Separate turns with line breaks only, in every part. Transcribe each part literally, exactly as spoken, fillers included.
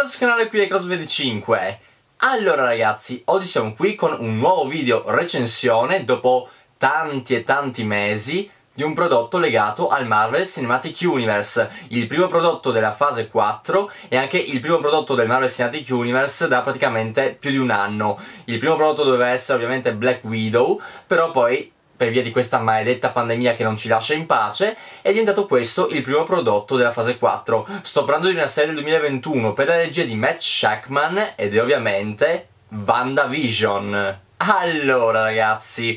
Bentornati sul canale qui di CrossVedicinque. Allora ragazzi, oggi siamo qui con un nuovo video recensione dopo tanti e tanti mesi di un prodotto legato al Marvel Cinematic Universe, il primo prodotto della fase quattro e anche il primo prodotto del Marvel Cinematic Universe da praticamente più di un anno. Il primo prodotto doveva essere ovviamente Black Widow, però poi per via di questa maledetta pandemia che non ci lascia in pace, è diventato questo il primo prodotto della fase quattro. Sto parlando di una serie del duemilaventuno per la regia di Matt Shakman ed è ovviamente WandaVision. Allora ragazzi,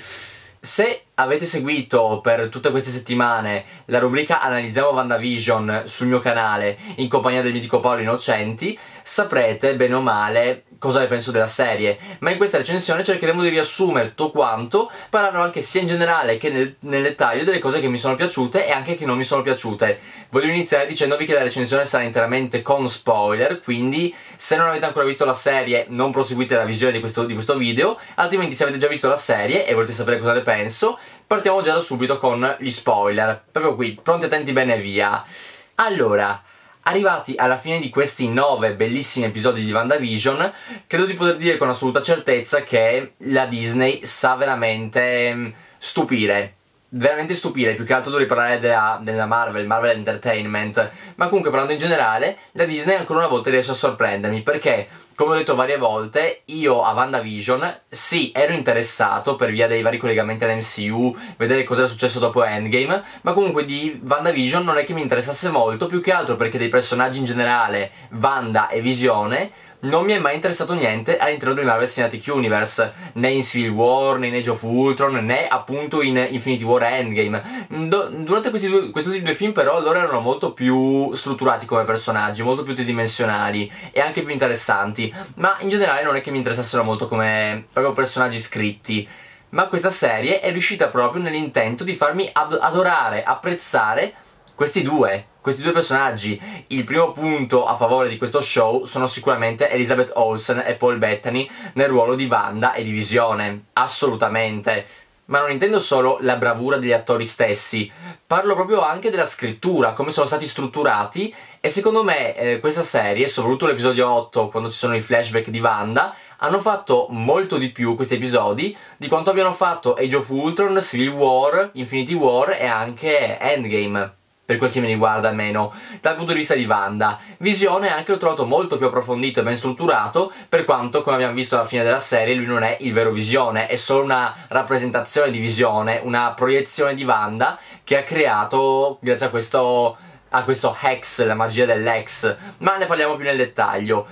se avete seguito per tutte queste settimane la rubrica Analizziamo WandaVision sul mio canale in compagnia del mitico Paolo Innocenti, saprete bene o male cosa ne penso della serie, ma in questa recensione cercheremo di riassumere tutto quanto, parlando anche sia in generale che nel, nel dettaglio delle cose che mi sono piaciute e anche che non mi sono piaciute. Voglio iniziare dicendovi che la recensione sarà interamente con spoiler, quindi se non avete ancora visto la serie non proseguite la visione di questo, di questo video, altrimenti se avete già visto la serie e volete sapere cosa ne penso, partiamo già da subito con gli spoiler, proprio qui, pronti, attenti, bene, via. Allora, arrivati alla fine di questi nove bellissimi episodi di WandaVision, credo di poter dire con assoluta certezza che la Disney sa veramente stupire. Veramente stupire, più che altro dovrei parlare della, della Marvel, Marvel Entertainment, ma comunque parlando in generale, la Disney ancora una volta riesce a sorprendermi, perché, come ho detto varie volte, io a WandaVision, sì, ero interessato per via dei vari collegamenti all'M C U, vedere cosa era successo dopo Endgame, ma comunque di WandaVision non è che mi interessasse molto, più che altro perché dei personaggi in generale, Wanda e Visione, non mi è mai interessato niente all'interno del Marvel Cinematic Universe, né in Civil War, né in Age of Ultron, né appunto in Infinity War e Endgame. Do durante questi, due, questi ultimi due film però loro erano molto più strutturati come personaggi, molto più tridimensionali e anche più interessanti, ma in generale non è che mi interessassero molto come proprio personaggi scritti. Ma questa serie è riuscita proprio nell'intento di farmi ad adorare, apprezzare questi due, questi due personaggi. Il primo punto a favore di questo show sono sicuramente Elizabeth Olsen e Paul Bettany nel ruolo di Wanda e di Visione, assolutamente. Ma non intendo solo la bravura degli attori stessi, parlo proprio anche della scrittura, come sono stati strutturati, e secondo me eh, questa serie, soprattutto l'episodio otto, quando ci sono i flashback di Wanda, hanno fatto molto di più questi episodi di quanto abbiano fatto Age of Ultron, Civil War, Infinity War e anche Endgame, per quel che mi riguarda almeno, dal punto di vista di Wanda. Visione anche l'ho trovato molto più approfondito e ben strutturato, per quanto, come abbiamo visto alla fine della serie, lui non è il vero Visione, è solo una rappresentazione di Visione, una proiezione di Wanda che ha creato grazie a questo, a questo Hex, la magia dell'Hex, ma ne parliamo più nel dettaglio.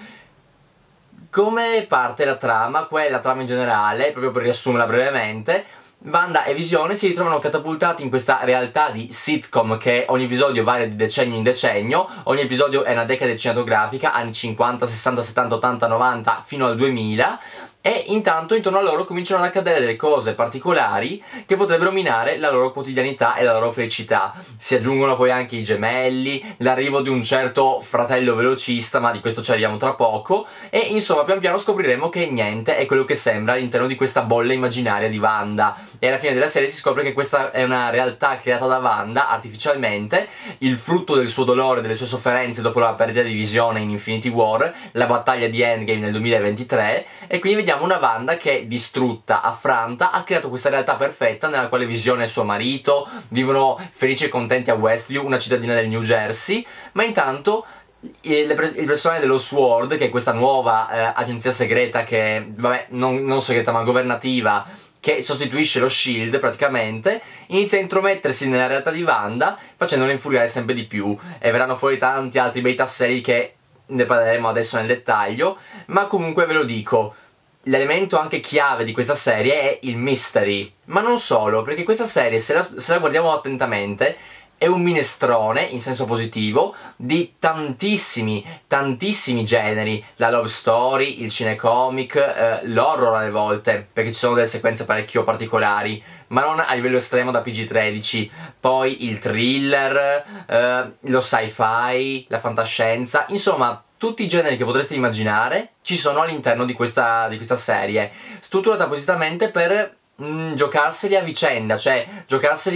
Come parte la trama? Qual è la trama in generale, proprio per riassumerla brevemente? Wanda e Visione si ritrovano catapultati in questa realtà di sitcom che ogni episodio varia di decennio in decennio, ogni episodio è una decade cinematografica, anni cinquanta, sessanta, settanta, ottanta, novanta fino al duemila, e intanto intorno a loro cominciano ad accadere delle cose particolari che potrebbero minare la loro quotidianità e la loro felicità. Si aggiungono poi anche i gemelli, l'arrivo di un certo fratello velocista, ma di questo ci arriviamo tra poco, e insomma pian piano scopriremo che niente è quello che sembra all'interno di questa bolla immaginaria di Wanda, e alla fine della serie si scopre che questa è una realtà creata da Wanda artificialmente, il frutto del suo dolore e delle sue sofferenze dopo la perdita di Visione in Infinity War, la battaglia di Endgame nel duemilaventitré, e quindi vediamo una Wanda che, distrutta, affranta, ha creato questa realtà perfetta nella quale Visione e suo marito vivono felici e contenti a Westview, una cittadina del New Jersey, ma intanto il, il personaggio dello SWORD, che è questa nuova eh, agenzia segreta che, vabbè, non, non segreta ma governativa, che sostituisce lo SHIELD praticamente, inizia a intromettersi nella realtà di Wanda, facendola infuriare sempre di più, e verranno fuori tanti altri bei tasselli che ne parleremo adesso nel dettaglio, ma comunque ve lo dico, l'elemento anche chiave di questa serie è il mystery, ma non solo, perché questa serie, se la, se la guardiamo attentamente, è un minestrone, in senso positivo, di tantissimi, tantissimi generi. La love story, il cinecomic, eh, l'horror alle volte, perché ci sono delle sequenze parecchio particolari, ma non a livello estremo da P G tredici. Poi il thriller, eh, lo sci-fi, la fantascienza, insomma tutti i generi che potreste immaginare ci sono all'interno di questa, di questa serie, strutturata appositamente per mh, giocarseli a vicenda, cioè giocarseli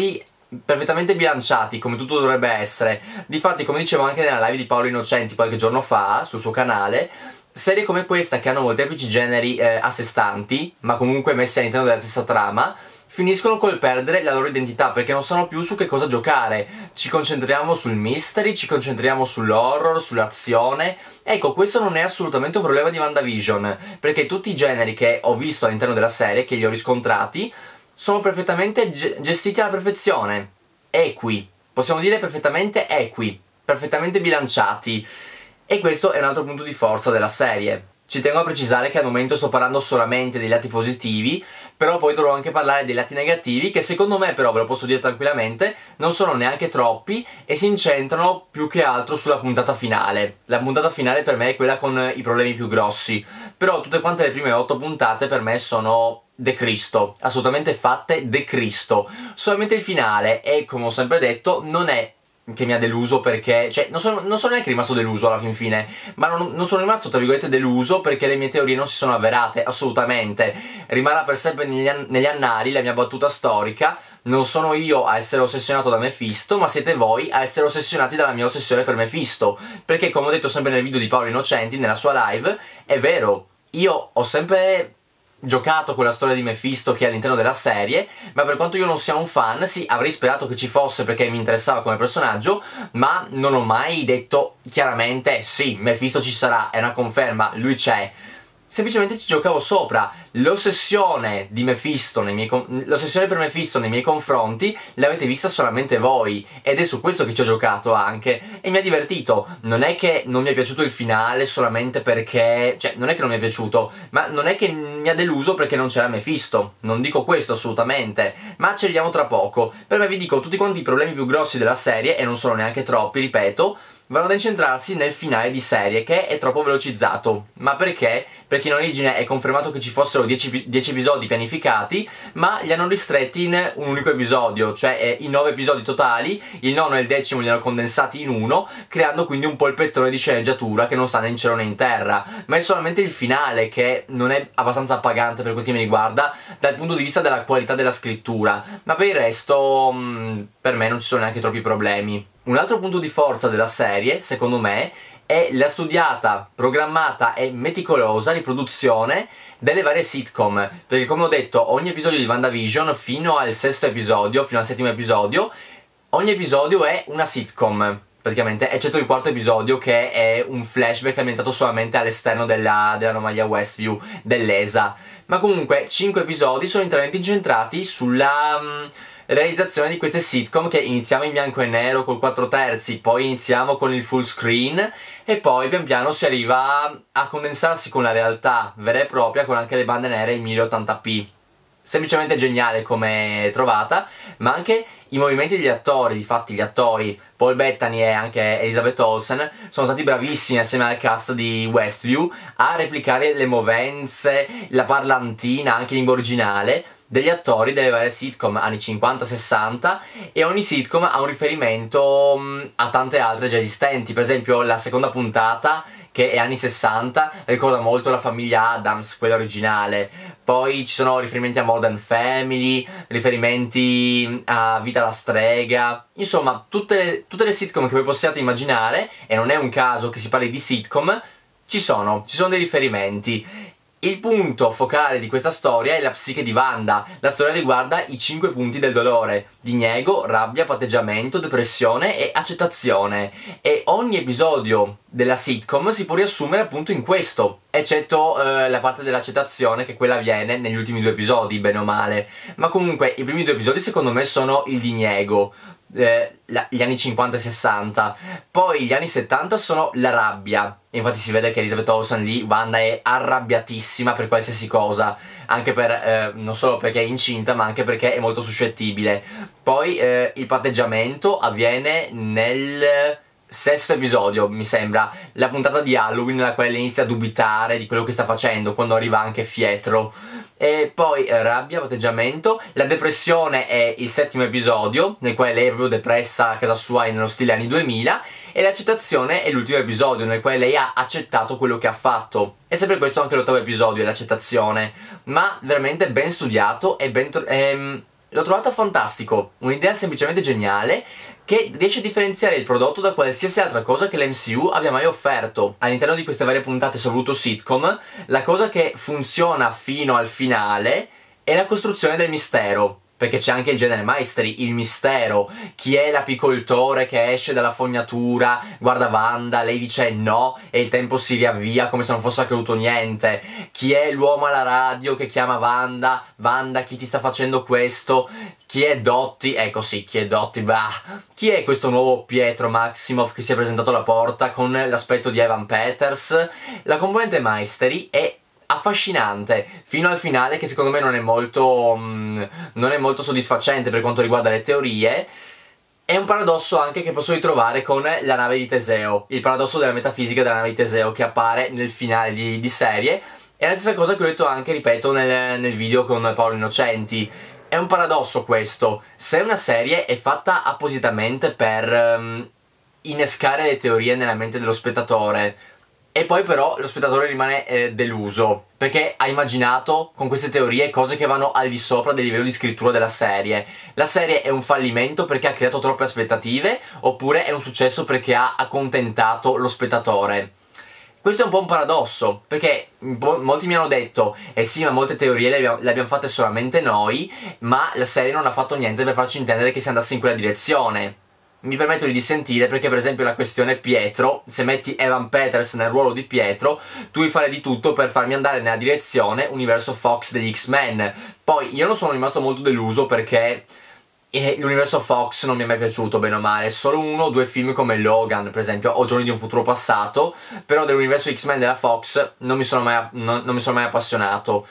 perfettamente bilanciati, come tutto dovrebbe essere. Difatti, come dicevo anche nella live di Paolo Innocenti qualche giorno fa sul suo canale, serie come questa, che hanno molteplici generi eh, a sé stanti, ma comunque messi all'interno della stessa trama, finiscono col perdere la loro identità, perché non sanno più su che cosa giocare. Ci concentriamo sul mystery, ci concentriamo sull'horror, sull'azione. Ecco, questo non è assolutamente un problema di WandaVision, perché tutti i generi che ho visto all'interno della serie, che li ho riscontrati, sono perfettamente gestiti alla perfezione, equi, possiamo dire perfettamente equi, perfettamente bilanciati, e questo è un altro punto di forza della serie. Ci tengo a precisare che al momento sto parlando solamente dei lati positivi, però poi dovrò anche parlare dei lati negativi, che secondo me, però ve lo posso dire tranquillamente, non sono neanche troppi e si incentrano più che altro sulla puntata finale. La puntata finale per me è quella con i problemi più grossi, però tutte quante le prime otto puntate per me sono de Cristo, assolutamente fatte de Cristo. Solamente il finale, e come ho sempre detto, non è che mi ha deluso, perché, cioè, non sono, non sono neanche rimasto deluso alla fin fine, ma non, non sono rimasto, tra virgolette, deluso perché le mie teorie non si sono avverate, assolutamente. Rimarrà per sempre negli, an negli annali la mia battuta storica: non sono io a essere ossessionato da Mephisto, ma siete voi a essere ossessionati dalla mia ossessione per Mephisto. Perché, come ho detto sempre nel video di Paolo Innocenti, nella sua live, è vero, io ho sempre giocato con la storia di Mephisto che è all'interno della serie, ma per quanto io non sia un fan, sì, avrei sperato che ci fosse perché mi interessava come personaggio, ma non ho mai detto chiaramente sì, Mephisto ci sarà, è una conferma, lui c'è. Semplicemente ci giocavo sopra. L'ossessione di Mephisto nei miei l'ossessione per Mephisto nei miei confronti l'avete vista solamente voi, ed è su questo che ci ho giocato anche, e mi ha divertito. Non è che non mi è piaciuto il finale solamente perché, cioè, non è che non mi è piaciuto, ma non è che mi ha deluso perché non c'era Mephisto. Non dico questo assolutamente, ma ci arriviamo tra poco. Per me, vi dico, tutti quanti i problemi più grossi della serie, e non sono neanche troppi, ripeto, vanno ad incentrarsi nel finale di serie, che è troppo velocizzato. Ma perché? Perché in origine è confermato che ci fossero dieci episodi pianificati, ma li hanno ristretti in un unico episodio, cioè in nove episodi totali. Il nono e il decimo li hanno condensati in uno, creando quindi un polpettone di sceneggiatura che non sta né in cielo né in terra. Ma è solamente il finale che non è abbastanza appagante per quel che mi riguarda dal punto di vista della qualità della scrittura, ma per il resto mh, per me non ci sono neanche troppi problemi. Un altro punto di forza della serie, secondo me, è la studiata, programmata e meticolosa riproduzione delle varie sitcom, perché, come ho detto, ogni episodio di WandaVision, fino al sesto episodio, fino al settimo episodio, ogni episodio è una sitcom, praticamente, eccetto il quarto episodio, che è un flashback ambientato solamente all'esterno della, dell'anomalia Westview, dell'E S A. Ma comunque, cinque episodi sono interamente incentrati sulla um, realizzazione di queste sitcom, che iniziamo in bianco e nero col quattro terzi, poi iniziamo con il full screen, e poi pian piano si arriva a condensarsi con la realtà vera e propria, con anche le bande nere in mille ottanta p. Semplicemente geniale come trovata, ma anche i movimenti degli attori. Difatti gli attori Paul Bettany e anche Elizabeth Olsen sono stati bravissimi assieme al cast di Westview a replicare le movenze, la parlantina, anche in lingua originale, degli attori delle varie sitcom anni cinquanta sessanta, e ogni sitcom ha un riferimento mh, a tante altre già esistenti. Per esempio la seconda puntata, che è anni sessanta, ricorda molto la famiglia Addams, quella originale. Poi ci sono riferimenti a Modern Family, riferimenti a Vita la strega, insomma tutte le, tutte le sitcom che voi possiate immaginare, e non è un caso che si parli di sitcom, ci sono, ci sono dei riferimenti. Il punto focale di questa storia è la psiche di Wanda. La storia riguarda i cinque punti del dolore: diniego, rabbia, patteggiamento, depressione e accettazione. E ogni episodio della sitcom si può riassumere appunto in questo, eccetto eh, la parte dell'accettazione, che quella avviene negli ultimi due episodi, bene o male. Ma comunque i primi due episodi secondo me sono il diniego, eh, la, gli anni cinquanta e sessanta. Poi gli anni settanta sono la rabbia. Infatti si vede che Elizabeth Olsen lì, Wanda, è arrabbiatissima per qualsiasi cosa, anche per, eh, non solo perché è incinta, ma anche perché è molto suscettibile. Poi eh, il patteggiamento avviene nel sesto episodio, mi sembra, la puntata di Halloween, nella quale inizia a dubitare di quello che sta facendo, quando arriva anche Fietro. E poi eh, rabbia, patteggiamento. La depressione è il settimo episodio, nel quale lei è proprio depressa a casa sua nello stile anni duemila. E l'accettazione è l'ultimo episodio, nel quale lei ha accettato quello che ha fatto. E sempre questo anche l'ottavo episodio, è l'accettazione. Ma veramente ben studiato e ben, ehm, l'ho trovata fantastico, un'idea semplicemente geniale che riesce a differenziare il prodotto da qualsiasi altra cosa che l'M C U abbia mai offerto. All'interno di queste varie puntate, soprattutto sitcom, la cosa che funziona fino al finale è la costruzione del mistero. Perché c'è anche il genere Mystery, il mistero, chi è l'apicoltore che esce dalla fognatura, guarda Wanda, lei dice no e il tempo si riavvia come se non fosse accaduto niente, chi è l'uomo alla radio che chiama Wanda, Wanda chi ti sta facendo questo, chi è Dottie, ecco sì, chi è Dottie, bah, chi è questo nuovo Pietro Maximoff che si è presentato alla porta con l'aspetto di Evan Peters. La componente Mystery è affascinante fino al finale, che secondo me non è molto mm, non è molto soddisfacente per quanto riguarda le teorie. È un paradosso anche che posso ritrovare con la nave di Teseo, il paradosso della metafisica della nave di Teseo che appare nel finale di, di serie. È la stessa cosa che ho detto anche, ripeto, nel, nel video con Paolo Innocenti. È un paradosso questo: se una serie è fatta appositamente per um, innescare le teorie nella mente dello spettatore, e poi però lo spettatore rimane eh, deluso perché ha immaginato con queste teorie cose che vanno al di sopra del livello di scrittura della serie. La serie è un fallimento perché ha creato troppe aspettative, oppure è un successo perché ha accontentato lo spettatore. Questo è un po' un paradosso, perché molti mi hanno detto eh sì, ma molte teorie le abbiamo, le abbiamo fatte solamente noi, ma la serie non ha fatto niente per farci intendere che si andasse in quella direzione. Mi permetto di dissentire perché, per esempio, la questione Pietro, se metti Evan Peters nel ruolo di Pietro, tu devi fare di tutto per farmi andare nella direzione universo Fox degli X-Men. Poi io non sono rimasto molto deluso perché eh, l'universo Fox non mi è mai piaciuto, bene o male. Solo uno o due film come Logan, per esempio, o Giorni di un futuro passato, però dell'universo X-Men della Fox non mi sono mai, non, non mi sono mai appassionato.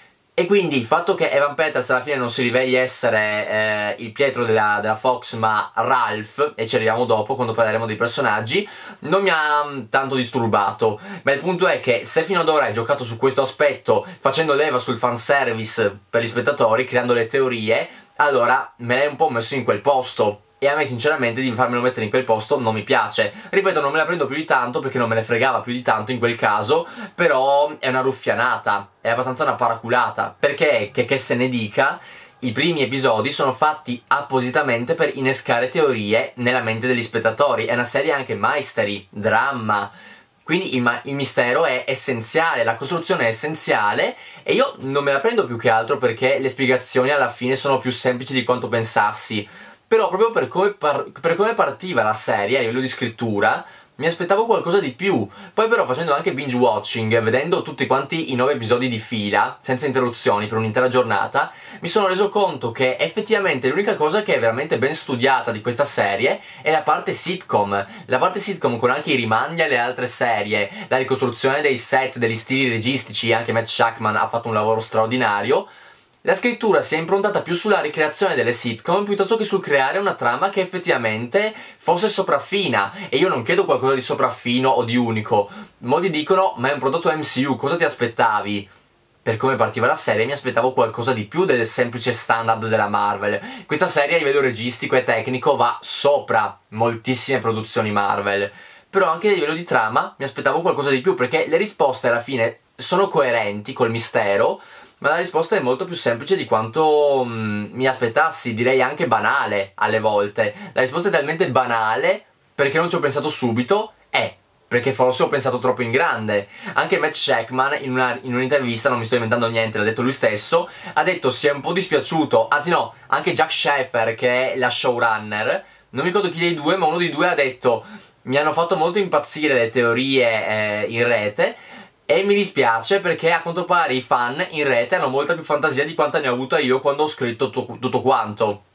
E quindi il fatto che Evan Peters alla fine non si riveli essere eh, il Pietro della, della Fox ma Ralph, e ci arriviamo dopo quando parleremo dei personaggi, non mi ha um, tanto disturbato. Ma il punto è che se fino ad ora hai giocato su questo aspetto facendo leva sul fanservice per gli spettatori, creando le teorie, allora me l'hai un po' messo in quel posto. E a me sinceramente di farmelo mettere in quel posto non mi piace. Ripeto, non me la prendo più di tanto perché non me ne fregava più di tanto in quel caso, però è una ruffianata, è abbastanza una paraculata, perché, che, che se ne dica, i primi episodi sono fatti appositamente per innescare teorie nella mente degli spettatori. È una serie anche mystery, dramma, quindi il, il mistero è essenziale, la costruzione è essenziale, e io non me la prendo più che altro perché le spiegazioni alla fine sono più semplici di quanto pensassi. Però proprio per come, par per come partiva la serie a livello di scrittura mi aspettavo qualcosa di più. Poi però, facendo anche binge watching, vedendo tutti quanti i nove episodi di fila senza interruzioni per un'intera giornata, mi sono reso conto che effettivamente l'unica cosa che è veramente ben studiata di questa serie è la parte sitcom. La parte sitcom con anche i rimandi alle altre serie, la ricostruzione dei set, degli stili registici. Anche Matt Shakman ha fatto un lavoro straordinario. La scrittura si è improntata più sulla ricreazione delle sitcom piuttosto che sul creare una trama che effettivamente fosse sopraffina. E io non chiedo qualcosa di sopraffino o di unico. Molti dicono: ma è un prodotto M C U, cosa ti aspettavi? Per come partiva la serie mi aspettavo qualcosa di più del semplice standard della Marvel. Questa serie a livello registico e tecnico va sopra moltissime produzioni Marvel. Però anche a livello di trama mi aspettavo qualcosa di più, perché le risposte alla fine sono coerenti col mistero, ma la risposta è molto più semplice di quanto mm, mi aspettassi, direi anche banale alle volte. La risposta è talmente banale perché non ci ho pensato subito, è perché forse ho pensato troppo in grande. Anche Matt Shakman in, una, in un'intervista, non mi sto inventando niente, l'ha detto lui stesso, ha detto si è un po' dispiaciuto, anzi no, anche Jack Sheffer, che è la showrunner, non mi ricordo chi dei due, ma uno dei due ha detto: mi hanno fatto molto impazzire le teorie eh, in rete, e mi dispiace perché a quanto pare i fan in rete hanno molta più fantasia di quanta ne ho avuta io quando ho scritto tutto, tutto quanto.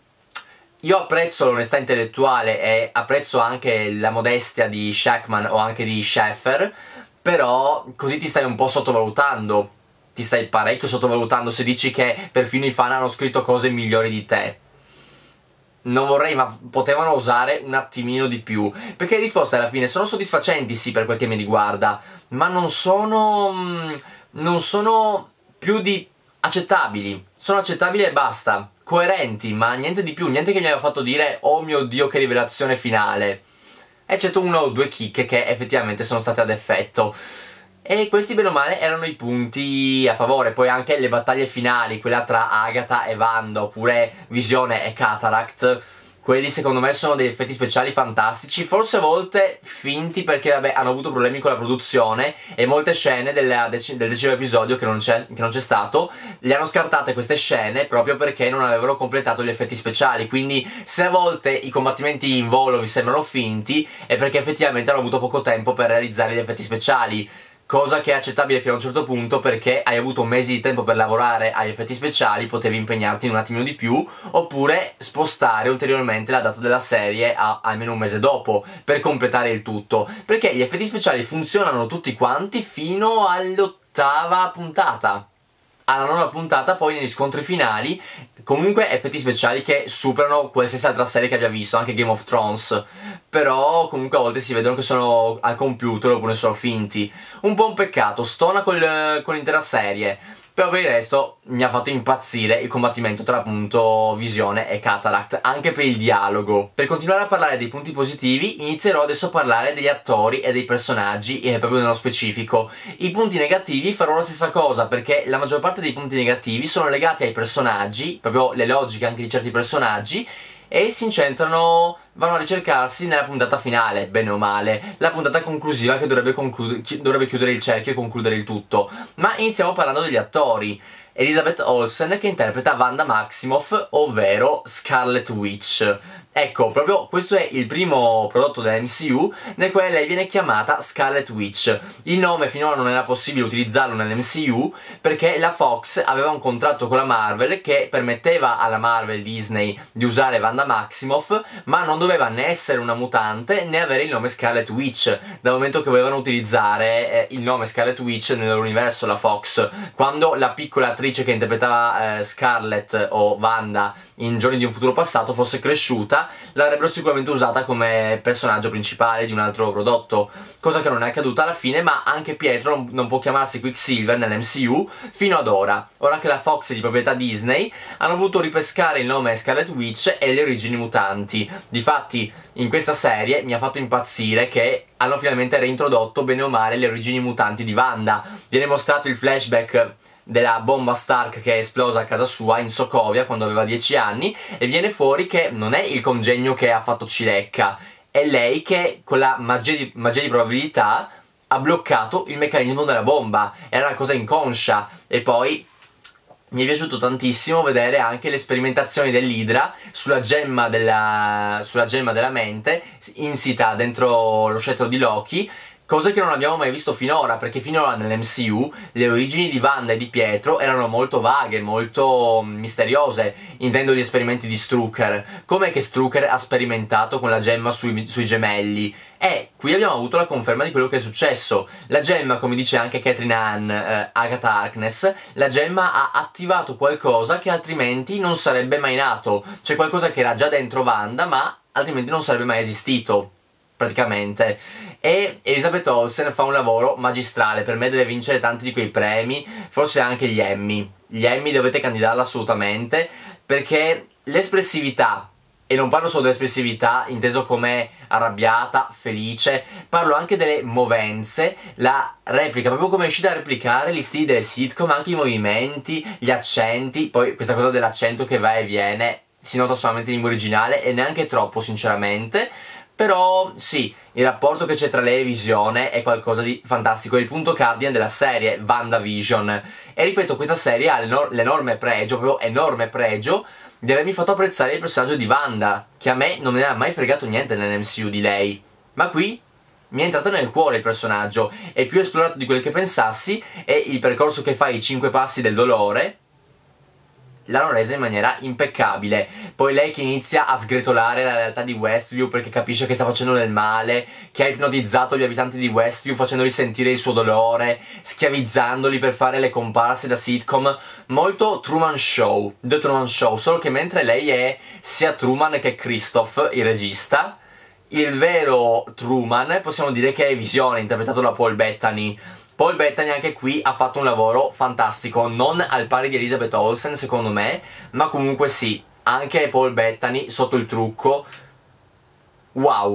Io apprezzo l'onestà intellettuale e apprezzo anche la modestia di Shakman o anche di Sheffer, però così ti stai un po' sottovalutando, ti stai parecchio sottovalutando se dici che perfino i fan hanno scritto cose migliori di te. Non vorrei, ma potevano osare un attimino di più, perché le risposte alla fine sono soddisfacenti, sì, per quel che mi riguarda, ma non sono non sono più di accettabili. Sono accettabili e basta, coerenti, ma niente di più, niente che mi aveva fatto dire oh mio Dio che rivelazione finale, eccetto una o due chicche che effettivamente sono state ad effetto. e questi bene o male erano i punti a favore. Poi anche le battaglie finali, quella tra Agatha e Wanda, oppure Visione e Cataract, quelli secondo me sono degli effetti speciali fantastici, forse a volte finti perché vabbè hanno avuto problemi con la produzione e molte scene del, dec del decimo episodio che non c'è stato, le hanno scartate queste scene proprio perché non avevano completato gli effetti speciali. Quindi se a volte i combattimenti in volo vi sembrano finti è perché effettivamente hanno avuto poco tempo per realizzare gli effetti speciali. Cosa che è accettabile fino a un certo punto, perché hai avuto mesi di tempo per lavorare agli effetti speciali, potevi impegnarti un attimino di più, oppure spostare ulteriormente la data della serie a almeno un mese dopo per completare il tutto, perché gli effetti speciali funzionano tutti quanti fino all'ottava puntata. Alla nona puntata poi negli scontri finali comunque effetti speciali che superano qualsiasi altra serie che abbia visto, anche Game of Thrones, però comunque a volte si vedono che sono al computer oppure sono finti. Un po' un peccato, stona col, con l'intera serie, però per il resto mi ha fatto impazzire il combattimento tra appunto Visione e Cataract, anche per il dialogo. Per continuare a parlare dei punti positivi inizierò adesso a parlare degli attori e dei personaggi, e proprio nello specifico. I punti negativi farò la stessa cosa, perché la maggior parte dei punti negativi sono legati ai personaggi, proprio le logiche anche di certi personaggi, e si incentrano, vanno a ricercarsi nella puntata finale, bene o male, la puntata conclusiva che dovrebbe, dovrebbe chiudere il cerchio e concludere il tutto. Ma iniziamo parlando degli attori. Elizabeth Olsen che interpreta Wanda Maximoff, ovvero Scarlet Witch. Ecco, proprio questo è il primo prodotto dell'M C U nel quale lei viene chiamata Scarlet Witch. Il nome finora non era possibile utilizzarlo nell'M C U perché la Fox aveva un contratto con la Marvel che permetteva alla Marvel Disney di usare Wanda Maximoff, ma non doveva né essere una mutante né avere il nome Scarlet Witch, dal momento che volevano utilizzare eh, il nome Scarlet Witch nell'universo la Fox. Quando la piccola attrice che interpretava eh, Scarlet o Wanda in Giorni di un futuro passato fosse cresciuta, l'avrebbero sicuramente usata come personaggio principale di un altro prodotto, cosa che non è accaduta alla fine. Ma anche Pietro non, non può chiamarsi Quicksilver nell'M C U fino ad ora. Ora che la Fox è di proprietà Disney, hanno voluto ripescare il nome Scarlet Witch e le origini mutanti. Difatti in questa serie mi ha fatto impazzire che hanno finalmente reintrodotto bene o male le origini mutanti di Wanda. Viene mostrato il flashback della bomba Stark che è esplosa a casa sua in Sokovia quando aveva dieci anni, e viene fuori che non è il congegno che ha fatto Cilecca, è lei che con la magia di, magia di probabilità ha bloccato il meccanismo della bomba. Era una cosa inconscia. E poi mi è piaciuto tantissimo vedere anche le sperimentazioni dell'Hydra sulla gemma della, sulla gemma della mente insita dentro lo scettro di Loki, cosa che non abbiamo mai visto finora, perché finora nell'M C U le origini di Wanda e di Pietro erano molto vaghe, molto misteriose. Intendo gli esperimenti di Strucker. Com'è che Strucker ha sperimentato con la gemma sui, sui gemelli? E qui abbiamo avuto la conferma di quello che è successo. La gemma, come dice anche Catherine Hahn, eh, Agatha Harkness, la gemma ha attivato qualcosa che altrimenti non sarebbe mai nato. C'è qualcosa che era già dentro Wanda, ma altrimenti non sarebbe mai esistito, praticamente. E Elizabeth Olsen fa un lavoro magistrale, per me deve vincere tanti di quei premi, forse anche gli Emmy. Gli Emmy dovete candidarla assolutamente, perché l'espressività, e non parlo solo dell'espressività inteso come arrabbiata, felice, parlo anche delle movenze, la replica, proprio come è riuscita a replicare gli stili delle sitcom, anche i movimenti, gli accenti. Poi questa cosa dell'accento che va e viene si nota solamente in lingua originale e neanche troppo sinceramente. Però sì, il rapporto che c'è tra lei e Visione è qualcosa di fantastico, è il punto cardine della serie WandaVision. E ripeto, questa serie ha l'enorme pregio, proprio enorme pregio, di avermi fatto apprezzare il personaggio di Wanda, che a me non me ne ha mai fregato niente nell'M C U di lei. Ma qui mi è entrato nel cuore il personaggio, è più esplorato di quel che pensassi, e il percorso che fa, i cinque passi del dolore, l'hanno resa in maniera impeccabile. Poi lei che inizia a sgretolare la realtà di Westview perché capisce che sta facendo del male, che ha ipnotizzato gli abitanti di Westview facendoli sentire il suo dolore, schiavizzandoli per fare le comparse da sitcom. Molto Truman Show, The Truman Show, solo che mentre lei è sia Truman che Christoph, il regista, il vero Truman possiamo dire che è Visione, interpretato da Paul Bettany. Paul Bettany anche qui ha fatto un lavoro fantastico, non al pari di Elizabeth Olsen secondo me, ma comunque sì, anche Paul Bettany sotto il trucco, wow,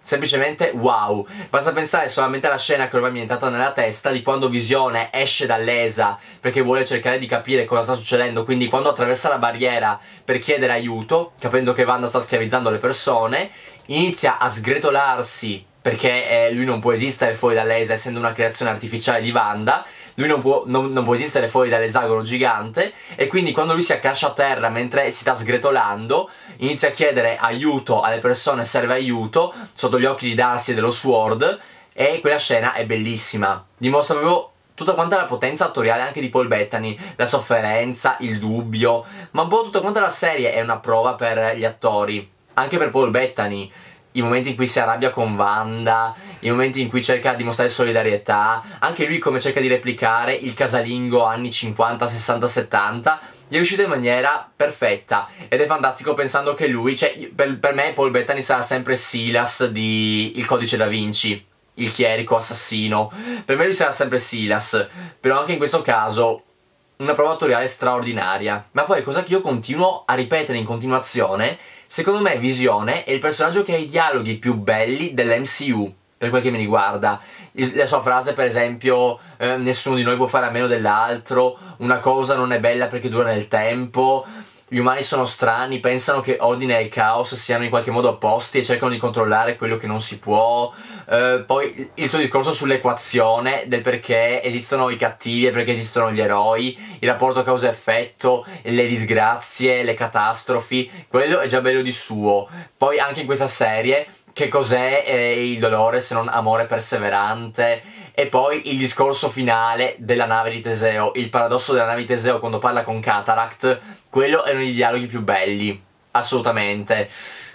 semplicemente wow. Basta pensare solamente alla scena che ormai mi è entrata nella testa di quando Visione esce dall'E S A perché vuole cercare di capire cosa sta succedendo, quindi quando attraversa la barriera per chiedere aiuto, capendo che Wanda sta schiavizzando le persone, inizia a sgretolarsi perché eh, lui non può esistere fuori dall'E S A essendo una creazione artificiale di Wanda. Lui non può, non, non può esistere fuori dall'esagono gigante, e quindi quando lui si accascia a terra mentre si sta sgretolando inizia a chiedere aiuto alle persone, serve aiuto, sotto gli occhi di Darcy e dello Sword, e quella scena è bellissima, dimostra proprio tutta quanta la potenza attoriale anche di Paul Bettany, la sofferenza, il dubbio, ma un po' tutta quanta la serie è una prova per gli attori, anche per Paul Bettany. I momenti in cui si arrabbia con Wanda, i momenti in cui cerca di mostrare solidarietà, anche lui come cerca di replicare il casalingo anni cinquanta, sessanta, settanta, gli è riuscito in maniera perfetta, ed è fantastico pensando che lui, cioè per, per me Paul Bettany sarà sempre Silas di Il Codice da Vinci, il chierico assassino, per me lui sarà sempre Silas, però anche in questo caso una prova attoriale straordinaria. Ma poi cosa che io continuo a ripetere in continuazione, secondo me Visione è il personaggio che ha i dialoghi più belli dell'M C U, per quel che mi riguarda. La sua frase, per esempio, eh, nessuno di noi può fare a meno dell'altro, una cosa non è bella perché dura nel tempo, gli umani sono strani, pensano che ordine e caos siano in qualche modo opposti e cercano di controllare quello che non si può. Eh, poi il suo discorso sull'equazione del perché esistono i cattivi e perché esistono gli eroi, il rapporto causa-effetto, le disgrazie, le catastrofi, quello è già bello di suo. Poi anche in questa serie, che cos'è eh, il dolore se non amore perseverante? E poi il discorso finale della nave di Teseo, il paradosso della nave di Teseo quando parla con Cataract, quello è uno dei dialoghi più belli, assolutamente.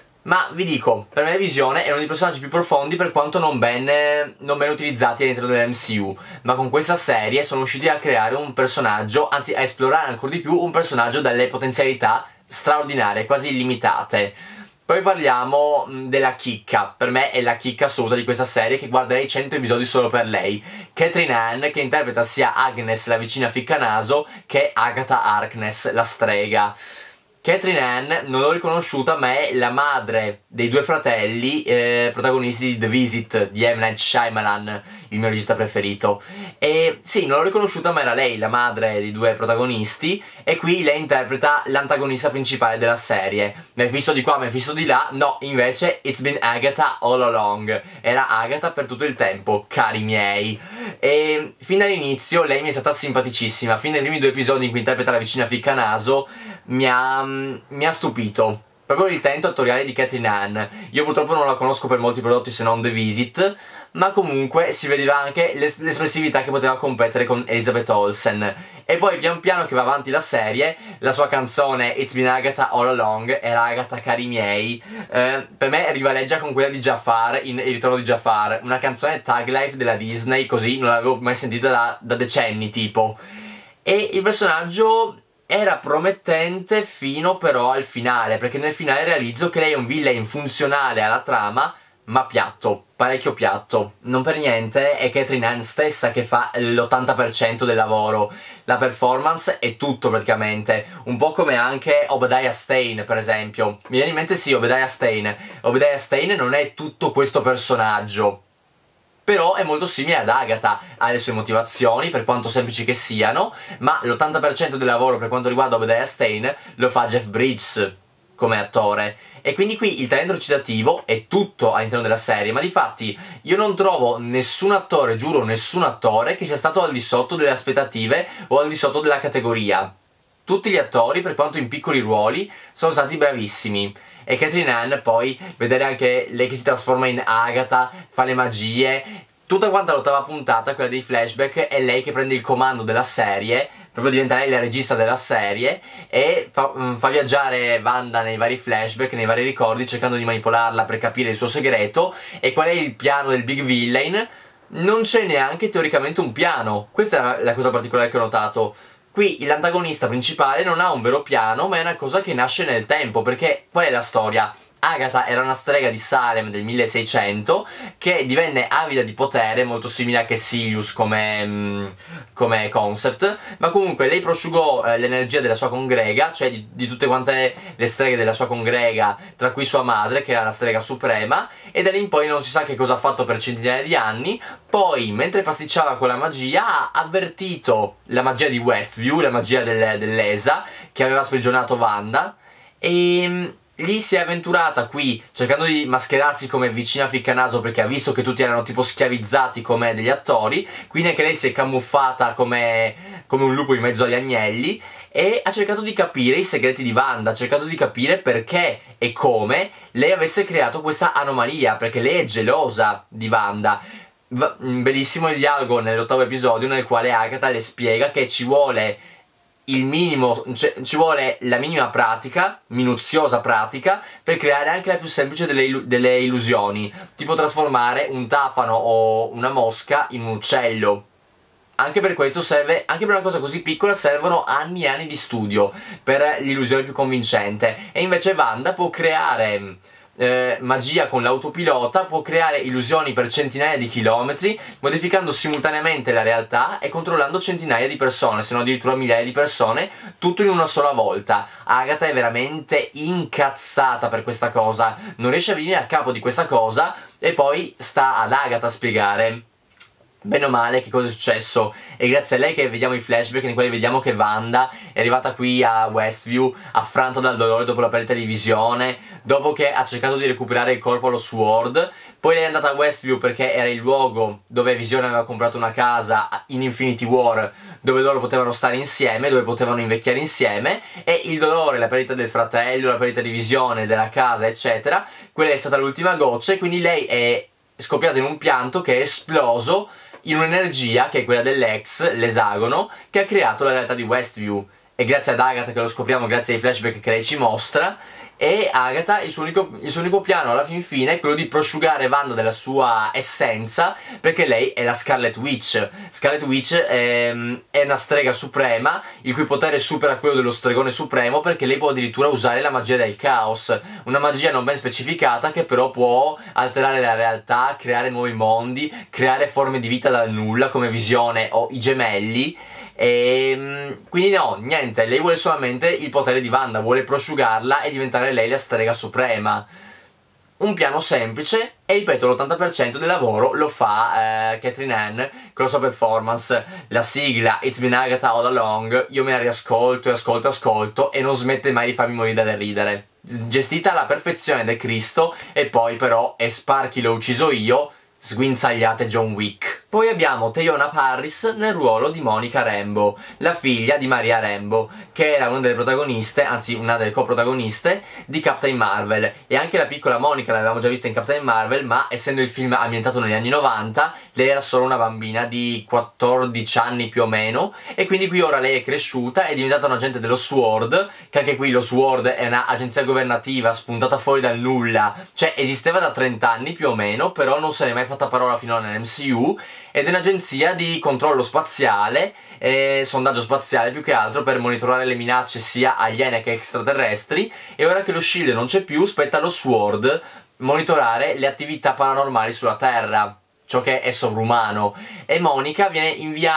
Ma vi dico, per me Visione è uno dei personaggi più profondi per quanto non ben, non ben utilizzati all'interno dell'M C U, ma con questa serie sono riusciti a creare un personaggio, anzi a esplorare ancora di più un personaggio dalle potenzialità straordinarie, quasi illimitate. Poi parliamo della chicca, per me è la chicca assoluta di questa serie, che guarderei cento episodi solo per lei. Catherine Hahn, che interpreta sia Agnes, la vicina ficcanaso, che Agatha Harkness, la strega. Catherine Hahn non l'ho riconosciuta, ma è la madre dei due fratelli eh, protagonisti di The Visit di M. Night Shyamalan, il mio regista preferito. E sì, non l'ho riconosciuta, ma era lei la madre dei due protagonisti, e qui lei interpreta l'antagonista principale della serie. Mephisto di qua, Mephisto di là, no, invece it's been Agatha all along. Era Agatha per tutto il tempo, cari miei. E fin dall'inizio lei mi è stata simpaticissima, fin dai primi due episodi in cui interpreta la vicina ficcanaso mi ha, mi ha stupito. Proprio il talento attoriale di Catherine Hahn. Io purtroppo non la conosco per molti prodotti se non The Visit, ma comunque si vedeva anche l'es l'espressività che poteva competere con Elizabeth Olsen. E poi pian piano che va avanti la serie, la sua canzone It's Been Agatha All Along, era Agatha cari miei, eh, per me rivaleggia con quella di Jafar in Il ritorno di Jafar, una canzone tag life della Disney, così non l'avevo mai sentita da, da decenni tipo. E il personaggio era promettente fino però al finale, perché nel finale realizzo che lei è un villain funzionale alla trama, ma piatto, parecchio piatto. Non per niente è Catherine Hahn stessa che fa l'ottanta per cento del lavoro. La performance è tutto praticamente, un po' come anche Obadiah Stane per esempio. Mi viene in mente sì, Obadiah Stane. Obadiah Stane non è tutto questo personaggio, però è molto simile ad Agatha, ha le sue motivazioni per quanto semplici che siano, ma l'ottanta per cento del lavoro per quanto riguarda Obadiah Stane lo fa Jeff Bridges come attore. E quindi qui il talento recitativo è tutto all'interno della serie, ma difatti io non trovo nessun attore, giuro nessun attore, che sia stato al di sotto delle aspettative o al di sotto della categoria. Tutti gli attori, per quanto in piccoli ruoli, sono stati bravissimi. E Catherine Hahn poi, vedere anche lei che si trasforma in Agatha, fa le magie, tutta quanta l'ottava puntata, quella dei flashback, è lei che prende il comando della serie, proprio diventa lei la regista della serie, e fa, fa viaggiare Wanda nei vari flashback, nei vari ricordi, cercando di manipolarla per capire il suo segreto, e qual è il piano del big villain. Non c'è neanche teoricamente un piano, questa è la cosa particolare che ho notato. Qui l'antagonista principale non ha un vero piano, ma è una cosa che nasce nel tempo, perché qual è la storia? Agatha era una strega di Salem del milleseicento che divenne avida di potere, molto simile a Caecilius come, mm, come concept, ma comunque lei prosciugò eh, l'energia della sua congrega, cioè di, di tutte quante le streghe della sua congrega, tra cui sua madre, che era la strega suprema, e da lì in poi non si sa che cosa ha fatto per centinaia di anni. Poi, mentre pasticciava con la magia, ha avvertito la magia di Westview, la magia del, dell'E S A, che aveva sprigionato Wanda, e lì si è avventurata qui cercando di mascherarsi come vicina ficcanaso, perché ha visto che tutti erano tipo schiavizzati come degli attori, quindi anche lei si è camuffata come, come un lupo in mezzo agli agnelli e ha cercato di capire i segreti di Wanda, ha cercato di capire perché e come lei avesse creato questa anomalia, perché lei è gelosa di Wanda. Bellissimo il dialogo nell'ottavo episodio nel quale Agatha le spiega che ci vuole il minimo, cioè, ci vuole la minima pratica, minuziosa pratica, per creare anche la più semplice delle, illu delle illusioni, tipo trasformare un tafano o una mosca in un uccello. Anche per questo serve, anche per una cosa così piccola servono anni e anni di studio per l'illusione più convincente, e invece Wanda può creare Eh, magia con l'autopilota, può creare illusioni per centinaia di chilometri, modificando simultaneamente la realtà e controllando centinaia di persone, se non addirittura migliaia di persone, tutto in una sola volta. Agatha è veramente incazzata per questa cosa, non riesce a venire a capo di questa cosa, e poi sta ad Agatha spiegare bene o male che cosa è successo. E grazie a lei che vediamo i flashback nei quali vediamo che Wanda è arrivata qui a Westview affranta dal dolore dopo la perdita di visione, dopo che ha cercato di recuperare il corpo allo Sword. Poi lei è andata a Westview perché era il luogo dove Visione aveva comprato una casa in Infinity War, dove loro potevano stare insieme, dove potevano invecchiare insieme, e il dolore, la perdita del fratello, la perdita di Visione, della casa eccetera, quella è stata l'ultima goccia, e quindi lei è scoppiata in un pianto che è esploso in un'energia che è quella dell'Ex, l'esagono, che ha creato la realtà di Westview. E grazie ad Agatha che lo scopriamo, grazie ai flashback che lei ci mostra. E Agatha, il suo unico, il suo unico piano alla fin fine è quello di prosciugare Wanda della sua essenza, perché lei è la Scarlet Witch. Scarlet Witch è, è una strega suprema, il cui potere supera quello dello stregone supremo, perché lei può addirittura usare la magia del caos, una magia non ben specificata che però può alterare la realtà, creare nuovi mondi, creare forme di vita dal nulla come Visione o i Gemelli. E quindi no, niente, lei vuole solamente il potere di Wanda, vuole prosciugarla e diventare lei la strega suprema. Un piano semplice, e ripeto, l'ottanta per cento del lavoro lo fa eh, Catherine Hahn con la sua performance. La sigla It's Been Agatha All Along, io me la riascolto e ascolto e ascolto e non smette mai di farmi morire da ridere. Gestita alla perfezione da Cristo, e poi però è Sparky l'ho ucciso io, sguinzagliate John Wick. Poi abbiamo Teyonah Parris nel ruolo di Monica Rambeau, la figlia di Maria Rambeau, che era una delle protagoniste, anzi una delle coprotagoniste di Captain Marvel. E anche la piccola Monica l'avevamo già vista in Captain Marvel, ma essendo il film ambientato negli anni novanta, lei era solo una bambina di quattordici anni più o meno, e quindi qui ora lei è cresciuta, è diventata un agente dello Sword, che anche qui lo Sword è un'agenzia governativa spuntata fuori dal nulla, cioè esisteva da trenta anni più o meno, però non se ne è mai fatta parola finora nell'M C U, ed è un'agenzia di controllo spaziale e sondaggio spaziale più che altro per monitorare le minacce sia aliene che extraterrestri. E ora che lo Shield non c'è più, spetta allo Sword monitorare le attività paranormali sulla Terra, ciò che è sovrumano. E Monica viene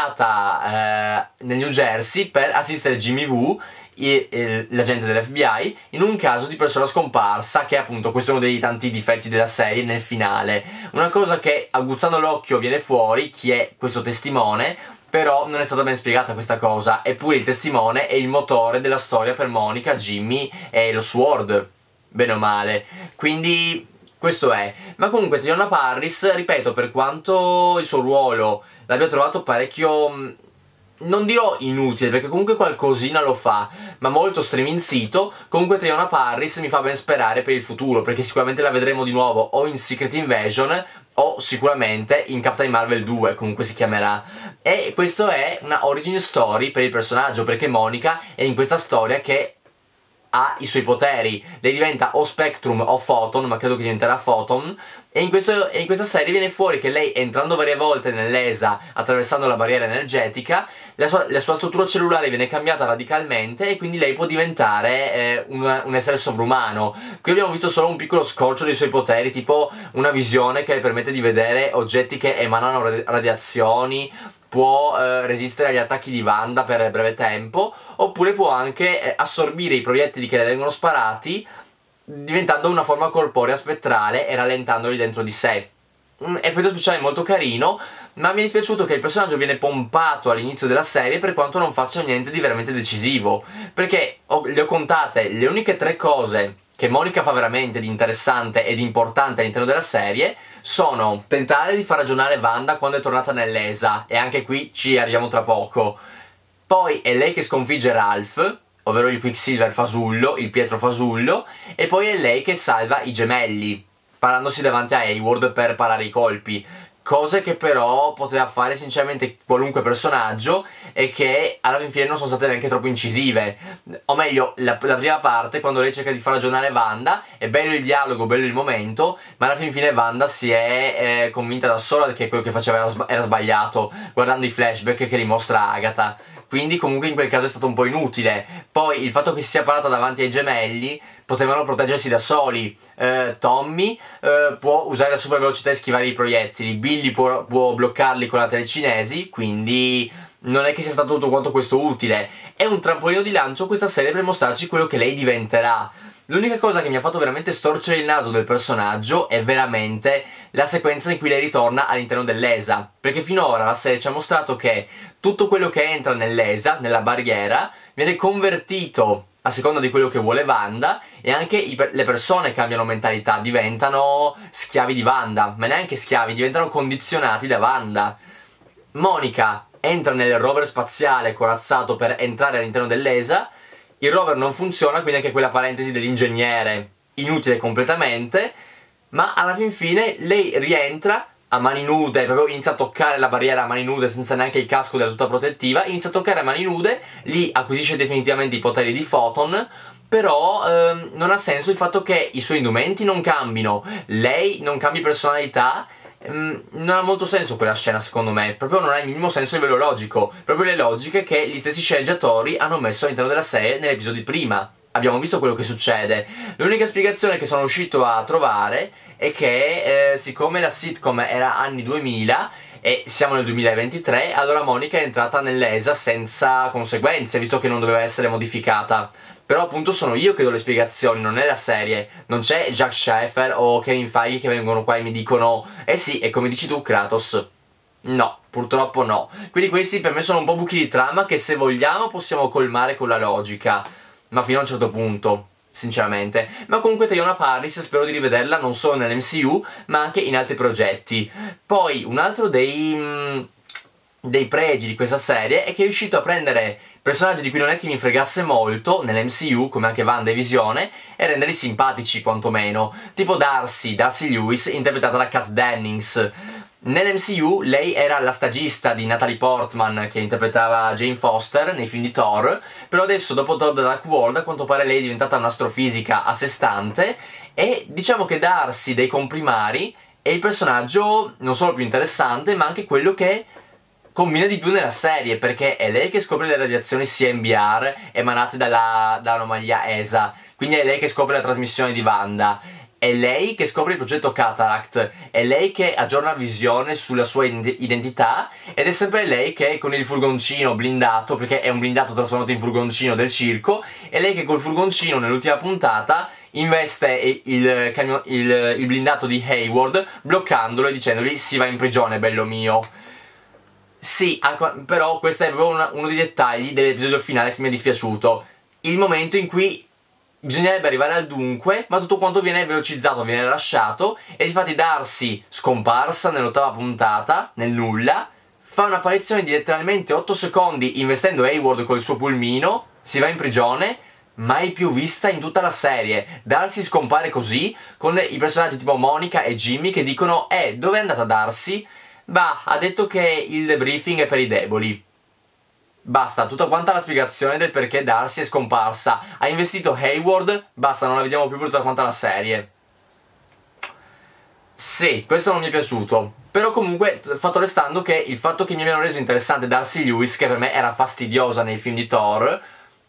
inviata eh, nel New Jersey per assistere Jimmy Woo, l'agente dell'F B I, in un caso di persona scomparsa, che è appunto questo è uno dei tanti difetti della serie nel finale. Una cosa che aguzzando l'occhio viene fuori, chi è questo testimone, però non è stata ben spiegata questa cosa, eppure il testimone è il motore della storia per Monica, Jimmy e lo Sword, bene o male. Quindi questo è. Ma comunque Teyonah Parris, ripeto, per quanto il suo ruolo l'abbia trovato parecchio, non dirò inutile, perché comunque qualcosina lo fa, ma molto striminzito, comunque Teyonah Parris mi fa ben sperare per il futuro, perché sicuramente la vedremo di nuovo o in Secret Invasion o sicuramente in Captain Marvel due, comunque si chiamerà. E questo è una origin story per il personaggio, perché Monica è in questa storia che ha i suoi poteri. Lei diventa o Spectrum o Photon, ma credo che diventerà Photon. E in, questo, e in questa serie viene fuori che lei, entrando varie volte nell'E S A, attraversando la barriera energetica, la sua, la sua struttura cellulare viene cambiata radicalmente e quindi lei può diventare eh, un, un essere sovrumano. Qui abbiamo visto solo un piccolo scorcio dei suoi poteri, tipo una visione che le permette di vedere oggetti che emanano radiazioni, può eh, resistere agli attacchi di Wanda per breve tempo, oppure può anche eh, assorbire i proiettili che le vengono sparati, diventando una forma corporea spettrale e rallentandoli dentro di sé. Un effetto speciale molto carino, ma mi è dispiaciuto che il personaggio viene pompato all'inizio della serie per quanto non faccia niente di veramente decisivo, perché ho, le ho contate le uniche tre cose che Monica fa veramente di interessante e di importante all'interno della serie sono tentare di far ragionare Wanda quando è tornata nell'E S A, e anche qui ci arriviamo tra poco. Poi è lei che sconfigge Ralph, ovvero il Quicksilver fasullo, il Pietro fasullo, e poi è lei che salva i gemelli, parandosi davanti a Hayward per parare i colpi. Cose che però poteva fare sinceramente qualunque personaggio e che alla fine non sono state neanche troppo incisive. O meglio, la, la prima parte, quando lei cerca di far ragionare Wanda, è bello il dialogo, bello il momento, ma alla fin fine Wanda si è eh, convinta da sola che quello che faceva era, era sbagliato, guardando i flashback che rimostra Agatha. Quindi comunque in quel caso è stato un po' inutile. Poi il fatto che si sia parata davanti ai gemelli, potevano proteggersi da soli. eh, Tommy eh, può usare la super velocità e schivare i proiettili, Billy può, può bloccarli con la telecinesi, quindi non è che sia stato tutto quanto questo utile. È un trampolino di lancio questa serie per mostrarci quello che lei diventerà. L'unica cosa che mi ha fatto veramente storcere il naso del personaggio è veramente la sequenza in cui lei ritorna all'interno dell'E S A, perché finora la serie ci ha mostrato che tutto quello che entra nell'E S A, nella barriera, viene convertito a seconda di quello che vuole Wanda, e anche i, le persone cambiano mentalità, diventano schiavi di Wanda, ma neanche schiavi, diventano condizionati da Wanda. Monica entra nel rover spaziale corazzato per entrare all'interno dell'E S A, il rover non funziona, quindi anche quella parentesi dell'ingegnere inutile completamente, ma alla fin fine lei rientra a mani nude, proprio inizia a toccare la barriera a mani nude senza neanche il casco della tuta protettiva, inizia a toccare a mani nude, lì acquisisce definitivamente i poteri di Photon, però ehm, non ha senso il fatto che i suoi indumenti non cambino, lei non cambi personalità. Non ha molto senso quella scena, secondo me, proprio non ha il minimo senso a livello logico, proprio le logiche che gli stessi sceneggiatori hanno messo all'interno della serie negli episodi prima. Abbiamo visto quello che succede. L'unica spiegazione che sono riuscito a trovare è che eh, siccome la sitcom era anni duemila e siamo nel duemilaventitré, allora Monica è entrata nell'E S A senza conseguenze, visto che non doveva essere modificata. Però appunto sono io che do le spiegazioni, non è la serie. Non c'è Jack Schaffer o Kevin Feige che vengono qua e mi dicono eh sì, e come dici tu Kratos. No, purtroppo no. Quindi questi per me sono un po' buchi di trama che se vogliamo possiamo colmare con la logica, ma fino a un certo punto, sinceramente. Ma comunque Teyonah Parris spero di rivederla non solo nell'M C U ma anche in altri progetti. Poi un altro dei... Mm, dei pregi di questa serie è che è riuscito a prendere personaggi di cui non è che mi fregasse molto nell'M C U, come anche Wanda e Visione, e renderli simpatici quantomeno, tipo Darcy, Darcy Lewis, interpretata da Kat Dennings. Nell'M C U lei era la stagista di Natalie Portman che interpretava Jane Foster nei film di Thor, però adesso dopo Thor The Dark World a quanto pare lei è diventata un'astrofisica a sé stante, e diciamo che Darcy dei comprimari è il personaggio non solo più interessante ma anche quello che combina di più nella serie, perché è lei che scopre le radiazioni C M B R emanate dalla, dall'anomalia E S A, quindi è lei che scopre la trasmissione di Wanda, è lei che scopre il progetto Cataract, è lei che aggiorna Visione sulla sua identità, ed è sempre lei che con il furgoncino blindato, perché è un blindato trasformato in furgoncino del circo, è lei che col furgoncino nell'ultima puntata investe il, il, il, il blindato di Hayward bloccandolo e dicendogli si va in prigione bello mio. Sì, però questo è proprio una, uno dei dettagli dell'episodio finale che mi è dispiaciuto. Il momento in cui bisognerebbe arrivare al dunque, ma tutto quanto viene velocizzato, viene lasciato, e difatti Darcy, scomparsa nell'ottava puntata, nel nulla, fa un'apparizione di letteralmente otto secondi investendo Hayward col suo pulmino, si va in prigione, mai più vista in tutta la serie. Darcy scompare così, con i personaggi tipo Monica e Jimmy che dicono eh, dove è andata Darcy? Bah, ha detto che il debriefing è per i deboli. Basta, tutta quanta la spiegazione del perché Darcy è scomparsa. Ha investito Hayward, basta, non la vediamo più per tutta quanta la serie. Sì, questo non mi è piaciuto. Però comunque, fatto restando che il fatto che mi abbiano reso interessante Darcy Lewis, che per me era fastidiosa nei film di Thor,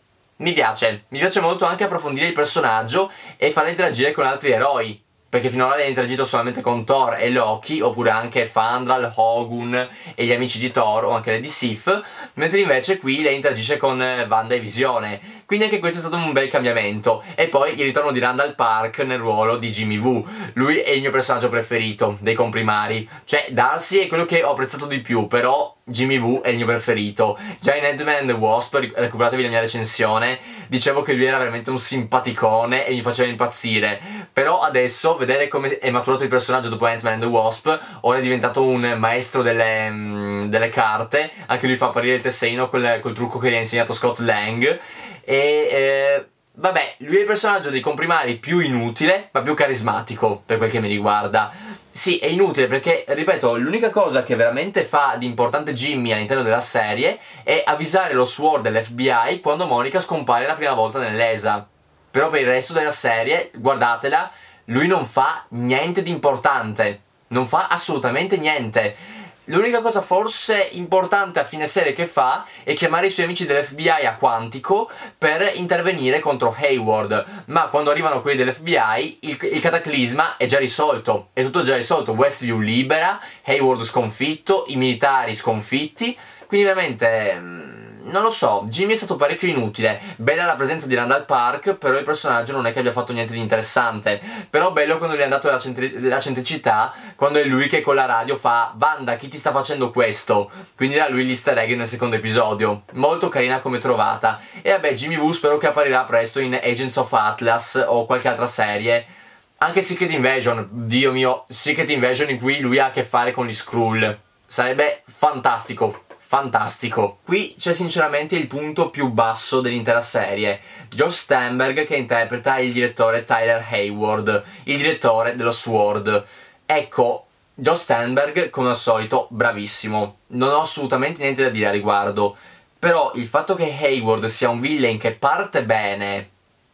mi piace. Mi piace molto anche approfondire il personaggio e farla interagire con altri eroi. Perché finora lei ha interagito solamente con Thor e Loki, oppure anche Fandral, Hogun e gli amici di Thor, o anche le di Sif, mentre invece qui lei interagisce con Wanda e Visione. Quindi anche questo è stato un bel cambiamento. E poi il ritorno di Randall Park nel ruolo di Jimmy Woo. Lui è il mio personaggio preferito dei comprimari. Cioè, Darcy è quello che ho apprezzato di più, però Jimmy Woo è il mio preferito. Già in Ant-Man and the Wasp, recuperatevi la mia recensione, dicevo che lui era veramente un simpaticone e mi faceva impazzire. Però adesso, vedere come è maturato il personaggio dopo Ant-Man and the Wasp, ora è diventato un maestro delle, mm, delle carte. Anche lui fa apparire il tesserino col, col trucco che gli ha insegnato Scott Lang. E eh, vabbè, lui è il personaggio dei comprimari più inutile, ma più carismatico per quel che mi riguarda. Sì, è inutile perché, ripeto, l'unica cosa che veramente fa di importante Jimmy all'interno della serie è avvisare lo SWORD dell'F B I quando Monica scompare la prima volta nell'E S A. Però per il resto della serie, guardatela, lui non fa niente di importante. Non fa assolutamente niente. L'unica cosa forse importante a fine serie che fa è chiamare i suoi amici dell'F B I a Quantico per intervenire contro Hayward. Ma quando arrivano quelli dell'F B I il, il cataclisma è già risolto. È tutto già risolto. Westview libera, Hayward sconfitto, i militari sconfitti. Quindi veramente... non lo so, Jimmy è stato parecchio inutile. Bella la presenza di Randall Park, però il personaggio non è che abbia fatto niente di interessante. Però bello quando gli hanno dato la, centri la centricità, quando è lui che con la radio fa Wanda, chi ti sta facendo questo? Quindi era lui l'easter egg nel secondo episodio. Molto carina come trovata. E vabbè, Jimmy Woo spero che apparirà presto in Agents of Atlas o qualche altra serie. Anche Secret Invasion, Dio mio, Secret Invasion in cui lui ha a che fare con gli Skrull. Sarebbe fantastico. Fantastico. Qui c'è sinceramente il punto più basso dell'intera serie. Josh Sternberg che interpreta il direttore Tyler Hayward, il direttore dello SWORD. Ecco, Josh Sternberg come al solito bravissimo. Non ho assolutamente niente da dire a riguardo. Però il fatto che Hayward sia un villain che parte bene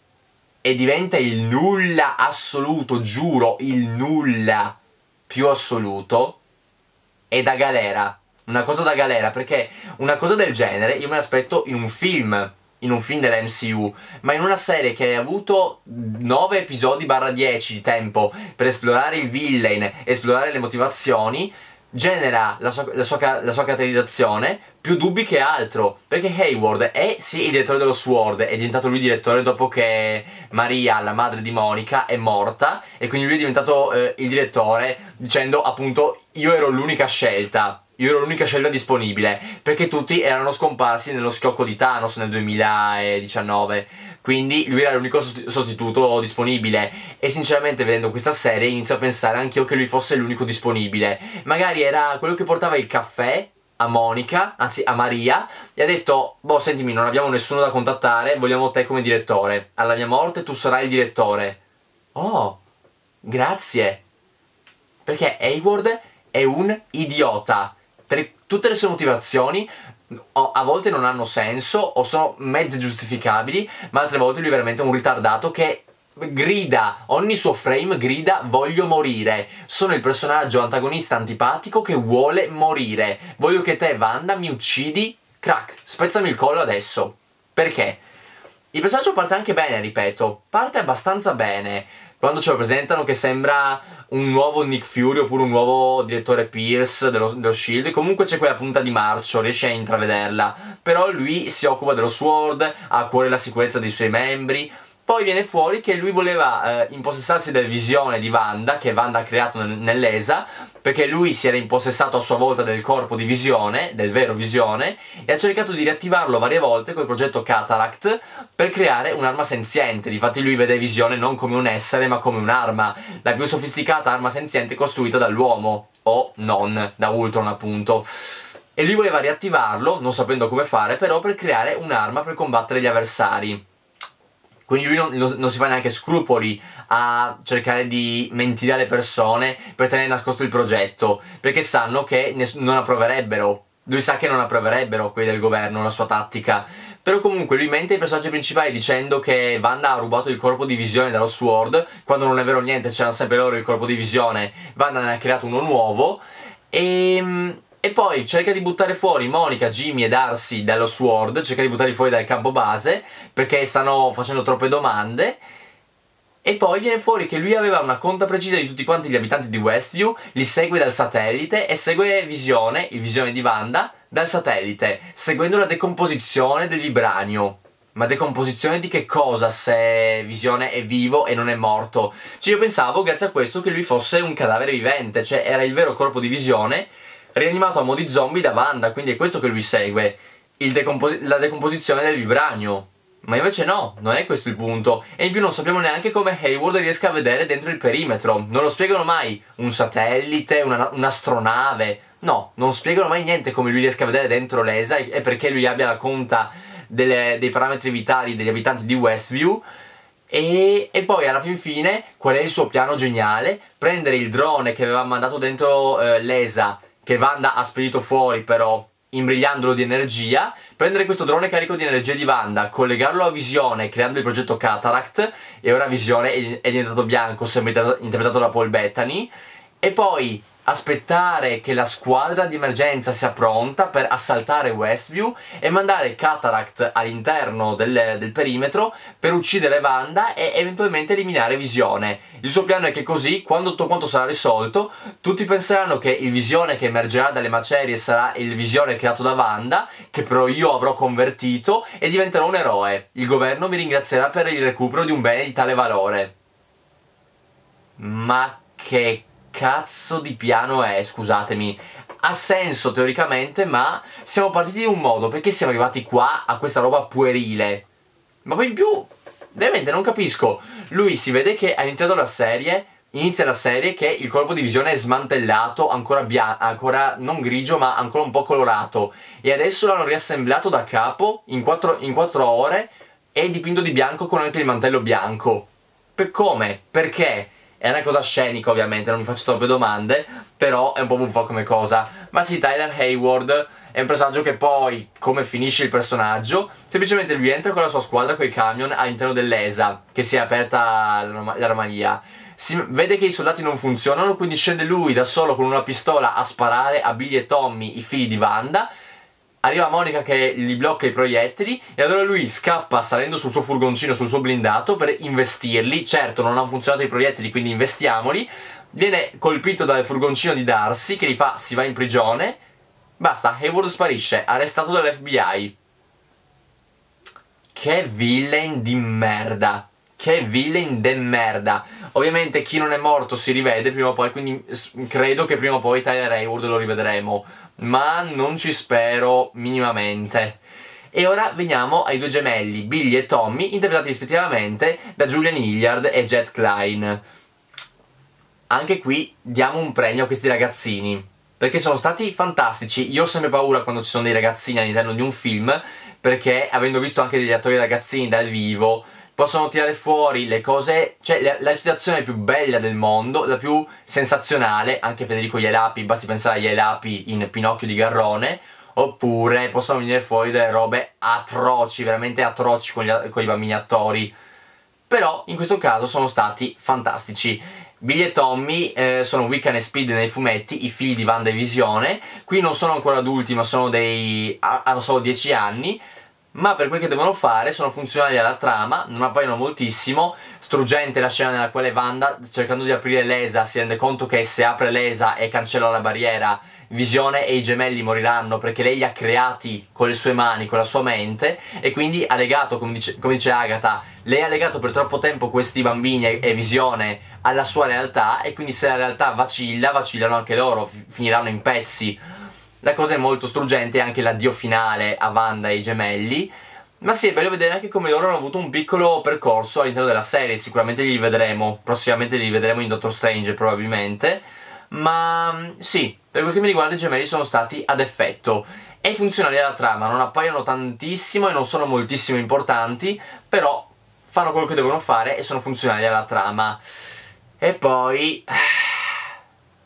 e diventa il nulla assoluto, giuro, il nulla più assoluto, è da galera. Una cosa da galera, perché una cosa del genere io me l'aspetto in un film, in un film dell'M C U, ma in una serie che ha avuto nove episodi barra dieci di tempo per esplorare il villain, esplorare le motivazioni, genera la sua, la sua, la sua caratterizzazione più dubbi che altro, perché Hayward è sì il direttore dello SWORD, è diventato lui direttore dopo che Maria, la madre di Monica, è morta, e quindi lui è diventato eh, il direttore dicendo appunto io ero l'unica scelta. Io ero l'unica scelta disponibile, perché tutti erano scomparsi nello schiocco di Thanos nel duemiladiciannove. Quindi lui era l'unico sostituto disponibile. E sinceramente vedendo questa serie inizio a pensare anch'io che lui fosse l'unico disponibile. Magari era quello che portava il caffè a Monica, anzi a Maria, e ha detto boh, sentimi, non abbiamo nessuno da contattare, vogliamo te come direttore. Alla mia morte tu sarai il direttore. Oh, grazie. Perché Hayward è un idiota. Per tutte le sue motivazioni a volte non hanno senso o sono mezze giustificabili, ma altre volte lui è veramente un ritardato che grida, ogni suo frame grida voglio morire. Sono il personaggio antagonista antipatico che vuole morire. Voglio che te, Wanda, mi uccidi, crack, spezzami il collo adesso. Perché? Il personaggio parte anche bene, ripeto, parte abbastanza bene. Quando ce lo presentano che sembra un nuovo Nick Fury oppure un nuovo direttore Pierce dello, dello SHIELD, comunque c'è quella punta di marcio, riesce a intravederla. Però lui si occupa dello SWORD, ha a cuore la sicurezza dei suoi membri. Poi viene fuori che lui voleva eh, impossessarsi della visione di Wanda, che Wanda ha creato nell'E S A, perché lui si era impossessato a sua volta del corpo di Visione, del vero Visione, e ha cercato di riattivarlo varie volte col progetto Cataract per creare un'arma senziente. Difatti lui vede Visione non come un essere ma come un'arma, la più sofisticata arma senziente costruita dall'uomo, o non, da Ultron appunto. E lui voleva riattivarlo, non sapendo come fare, però per creare un'arma per combattere gli avversari. Quindi lui non, non, non si fa neanche scrupoli a cercare di mentire alle persone per tenere nascosto il progetto, perché sanno che non approverebbero. lui sa che non approverebbero quelli del governo la sua tattica, però comunque lui mente ai personaggi principali dicendo che Wanda ha rubato il corpo di visione dallo Sword, quando non è vero niente, c'erano sempre loro il corpo di visione, Wanda ne ha creato uno nuovo, e, e poi cerca di buttare fuori Monica, Jimmy e Darcy dallo Sword, cerca di buttarli fuori dal campo base, perché stanno facendo troppe domande. E poi viene fuori che lui aveva una conta precisa di tutti quanti gli abitanti di Westview, li segue dal satellite e segue Visione, il Visione di Wanda, dal satellite, seguendo la decomposizione del vibranio. Ma decomposizione di che cosa se Visione è vivo e non è morto? Cioè io pensavo, grazie a questo, che lui fosse un cadavere vivente, cioè era il vero corpo di Visione, rianimato a mo' di zombie da Wanda, quindi è questo che lui segue, il decompos- la decomposizione del vibranio. Ma invece no, non è questo il punto. E in più non sappiamo neanche come Hayward riesca a vedere dentro il perimetro. Non lo spiegano mai. Un satellite, una, un'astronave. No, non spiegano mai niente come lui riesca a vedere dentro l'E S A e perché lui abbia la conta delle, dei parametri vitali degli abitanti di Westview. E, e poi alla fin fine, qual è il suo piano geniale? Prendere il drone che aveva mandato dentro eh, l'E S A, che Wanda ha spedito fuori però, imbrigliandolo di energia, prendere questo drone carico di energia di Wanda, collegarlo a Visione creando il progetto Cataract, e ora Visione è, è diventato bianco, sempre interpretato da Paul Bettany, e poi aspettare che la squadra di emergenza sia pronta per assaltare Westview e mandare Cataract all'interno del, del perimetro per uccidere Wanda e eventualmente eliminare Visione. Il suo piano è che così, quando tutto quanto sarà risolto, tutti penseranno che il Visione che emergerà dalle macerie sarà il Visione creato da Wanda, che però io avrò convertito e diventerò un eroe. Il governo mi ringrazierà per il recupero di un bene di tale valore. Ma che cazzo di piano è, scusatemi? Ha senso teoricamente, ma siamo partiti di un modo, perché siamo arrivati qua a questa roba puerile? Ma poi in più, veramente non capisco. Lui si vede che ha iniziato la serie, inizia la serie che il corpo di Visione è smantellato, ancora bianco, ancora non grigio ma ancora un po' colorato, e adesso l'hanno riassemblato da capo in quattro, in quattro ore e è dipinto di bianco con anche il mantello bianco. Per come? Perché? È una cosa scenica ovviamente, non mi faccio troppe domande, però è un po' buffa come cosa. Ma sì, Tyler Hayward è un personaggio che poi, come finisce il personaggio, semplicemente lui entra con la sua squadra con i camion all'interno dell'E S A, che si è aperta l'anomalia. Si vede che i soldati non funzionano, quindi scende lui da solo con una pistola a sparare a Billy e Tommy, i figli di Wanda. Arriva Monica che gli blocca i proiettili e allora lui scappa salendo sul suo furgoncino, sul suo blindato per investirli. Certo, non hanno funzionato i proiettili, quindi investiamoli. Viene colpito dal furgoncino di Darcy che gli fa si va in prigione. Basta, Hayward sparisce, arrestato dall'F B I. Che villain di merda. Che villain de merda. Ovviamente chi non è morto si rivede prima o poi, quindi credo che prima o poi Tyler Hayward lo rivedremo, ma non ci spero minimamente. E ora veniamo ai due gemelli, Billy e Tommy, interpretati rispettivamente da Julian Hilliard e Jet Klein. Anche qui diamo un premio a questi ragazzini, perché sono stati fantastici. Io ho sempre paura quando ci sono dei ragazzini all'interno di un film, perché avendo visto anche degli attori ragazzini dal vivo, possono tirare fuori le cose, cioè la, la recitazione più bella del mondo, la più sensazionale, anche Federico Ielapi, basti pensare a Ielapi in Pinocchio di Garrone, oppure possono venire fuori delle robe atroci, veramente atroci con, gli, con i bambini attori. Però in questo caso sono stati fantastici. Billy e Tommy eh, sono Wiccan e Speed nei fumetti, i figli di Wanda e Visione. Qui non sono ancora adulti ma sono dei... hanno solo dieci anni, ma per quel che devono fare sono funzionali alla trama, non appaiono moltissimo. Struggente la scena nella quale Wanda, cercando di aprire l'E S A, si rende conto che se apre l'E S A e cancella la barriera, Visione e i gemelli moriranno perché lei li ha creati con le sue mani, con la sua mente, e quindi ha legato, come dice, come dice Agatha, lei ha legato per troppo tempo questi bambini e, e Visione alla sua realtà, e quindi se la realtà vacilla, vacillano anche loro, finiranno in pezzi. La cosa è molto struggente, anche l'addio finale a Wanda e ai gemelli. Ma sì, è bello vedere anche come loro hanno avuto un piccolo percorso all'interno della serie. Sicuramente li vedremo, prossimamente li vedremo in Doctor Strange probabilmente. Ma sì, per quel che mi riguarda i gemelli sono stati ad effetto e funzionali alla trama. Non appaiono tantissimo e non sono moltissimo importanti, però fanno quello che devono fare e sono funzionali alla trama. E poi...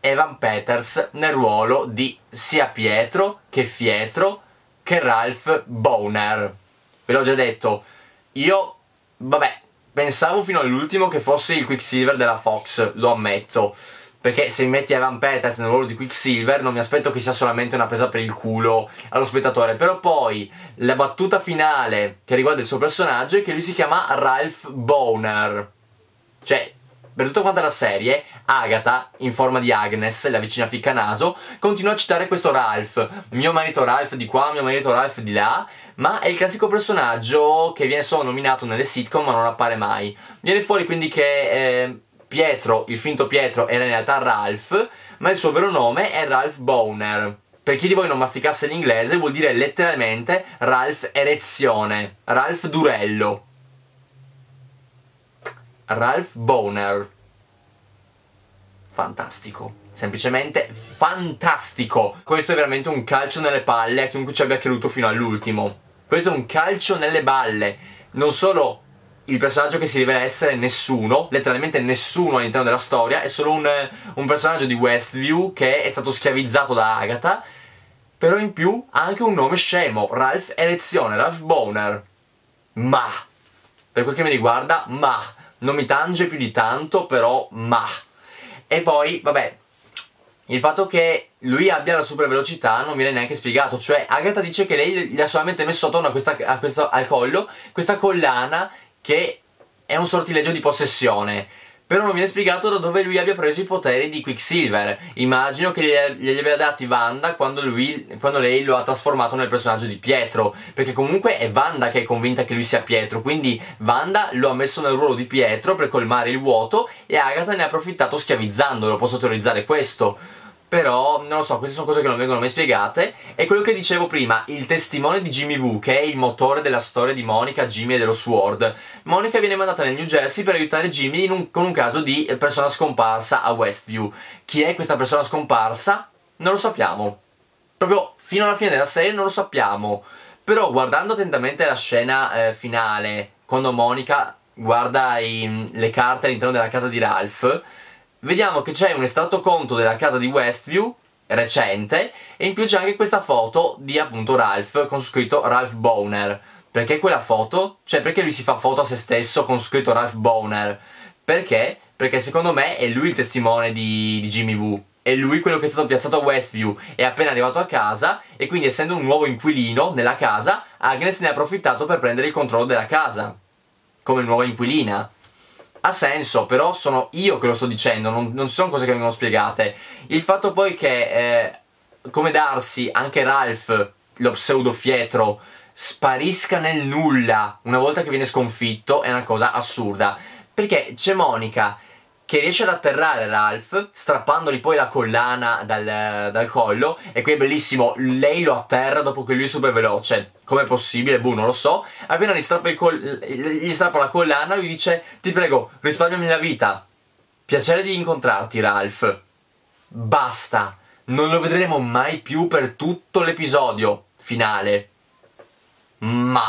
Evan Peters nel ruolo di sia Pietro che Fietro che Ralph Bohner. Ve l'ho già detto, io, vabbè, pensavo fino all'ultimo che fosse il Quicksilver della Fox, lo ammetto, perché se metti Evan Peters nel ruolo di Quicksilver non mi aspetto che sia solamente una presa per il culo allo spettatore. Però poi la battuta finale che riguarda il suo personaggio è che lui si chiama Ralph Bohner. Cioè, per tutta quanta la serie, Agatha, in forma di Agnes, la vicina ficcanaso, continua a citare questo Ralph. Mio marito Ralph di qua, mio marito Ralph di là. Ma è il classico personaggio che viene solo nominato nelle sitcom ma non appare mai. Viene fuori quindi che eh, Pietro, il finto Pietro, era in realtà Ralph, ma il suo vero nome è Ralph Bohner. Per chi di voi non masticasse l'inglese, vuol dire letteralmente Ralph Erezione, Ralph Durello. Ralph Bohner. Fantastico. Semplicemente fantastico. Questo è veramente un calcio nelle palle a chiunque ci abbia creduto fino all'ultimo. Questo è un calcio nelle balle. Non solo il personaggio che si rivela essere nessuno, letteralmente nessuno all'interno della storia, è solo un, un personaggio di Westview che è stato schiavizzato da Agatha, però in più ha anche un nome scemo, Ralph Erezione, Ralph Bohner. Ma, per quel che mi riguarda, ma, non mi tange più di tanto, però ma. E poi, vabbè, il fatto che lui abbia la super velocità non viene neanche spiegato. Cioè, Agatha dice che lei gli ha solamente messo sotto una, questa, a questo, al collo questa collana che è un sortileggio di possessione. Però non viene spiegato da dove lui abbia preso i poteri di Quicksilver. Immagino che glieli abbia dati Wanda quando, lui, quando lei lo ha trasformato nel personaggio di Pietro. Perché comunque è Wanda che è convinta che lui sia Pietro. Quindi Wanda lo ha messo nel ruolo di Pietro per colmare il vuoto e Agatha ne ha approfittato schiavizzandolo. Posso teorizzare questo. Però, non lo so, queste sono cose che non vengono mai spiegate. E quello che dicevo prima, il testimone di Jimmy Woo, che è il motore della storia di Monica, Jimmy e dello Sword. Monica viene mandata nel New Jersey per aiutare Jimmy in un, con un caso di persona scomparsa a Westview. Chi è questa persona scomparsa? Non lo sappiamo. Proprio fino alla fine della serie non lo sappiamo. Però guardando attentamente la scena eh, finale, quando Monica guarda i, le carte all'interno della casa di Ralph, vediamo che c'è un estratto conto della casa di Westview recente e in più c'è anche questa foto di appunto Ralph con su scritto Ralph Bohner. Perché quella foto? Cioè, perché lui si fa foto a se stesso con su scritto Ralph Bohner? Perché? Perché secondo me è lui il testimone di, di Jimmy Woo. È lui quello che è stato piazzato a Westview, è appena arrivato a casa e quindi essendo un nuovo inquilino nella casa, Agnes ne ha approfittato per prendere il controllo della casa come nuova inquilina. Ha senso, però sono io che lo sto dicendo, non, non sono cose che vengono spiegate. Il fatto poi che, eh, come Darcy, anche Ralph, lo pseudo Fietro, sparisca nel nulla una volta che viene sconfitto è una cosa assurda. Perché c'è Monica che riesce ad atterrare Ralph, strappandogli poi la collana dal, dal collo, e qui è bellissimo, lei lo atterra dopo che lui è super veloce. Com'è possibile? Boh, non lo so. Appena gli strappa, il gli strappa la collana, lui dice: ti prego, risparmiami la vita. Piacere di incontrarti, Ralph. Basta. Non lo vedremo mai più per tutto l'episodio finale. Ma...